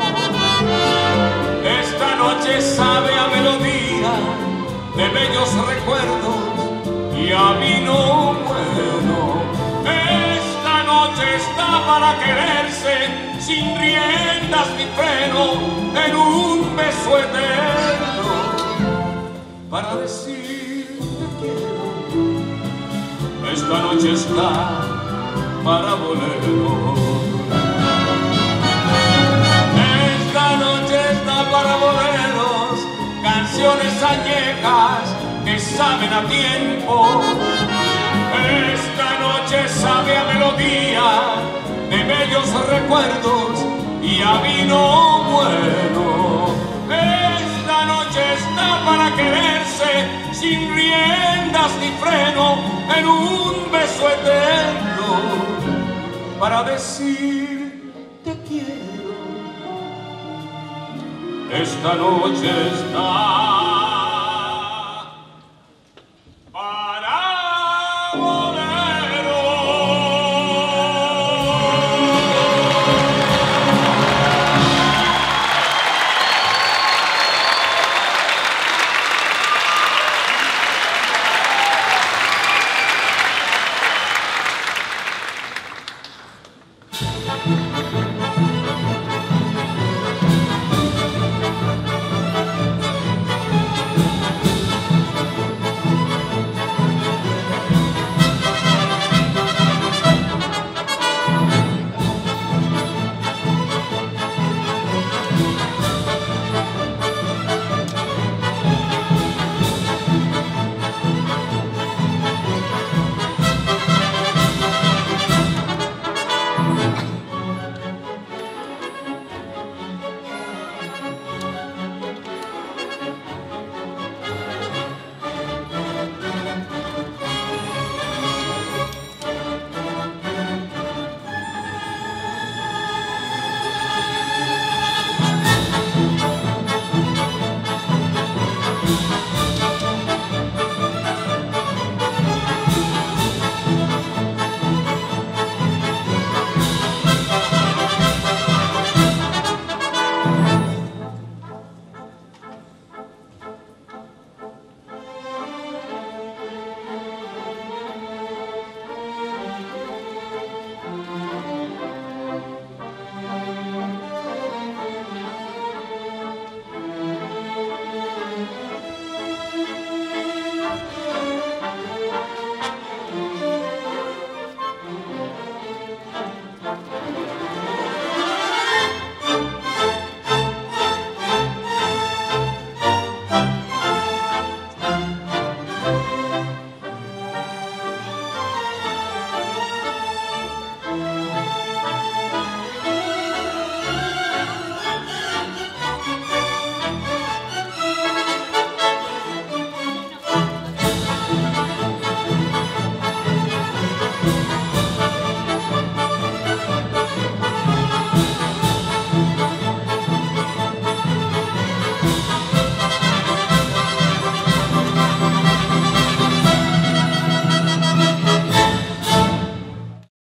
Esta noche sabe a melodía de bellos recuerdos y a vino bueno. Esta noche está para quererse sin riendas ni freno, en un beso eterno, para decir te quiero. Esta noche está para boleros. Esta noche está para boleros, canciones añejas que saben a tiempo. Esta noche sabe a melodía de bellos recuerdos y a vino bueno. Esta noche está para quererse sin riendas ni freno, en un beso eterno, para decir te quiero. Esta noche está para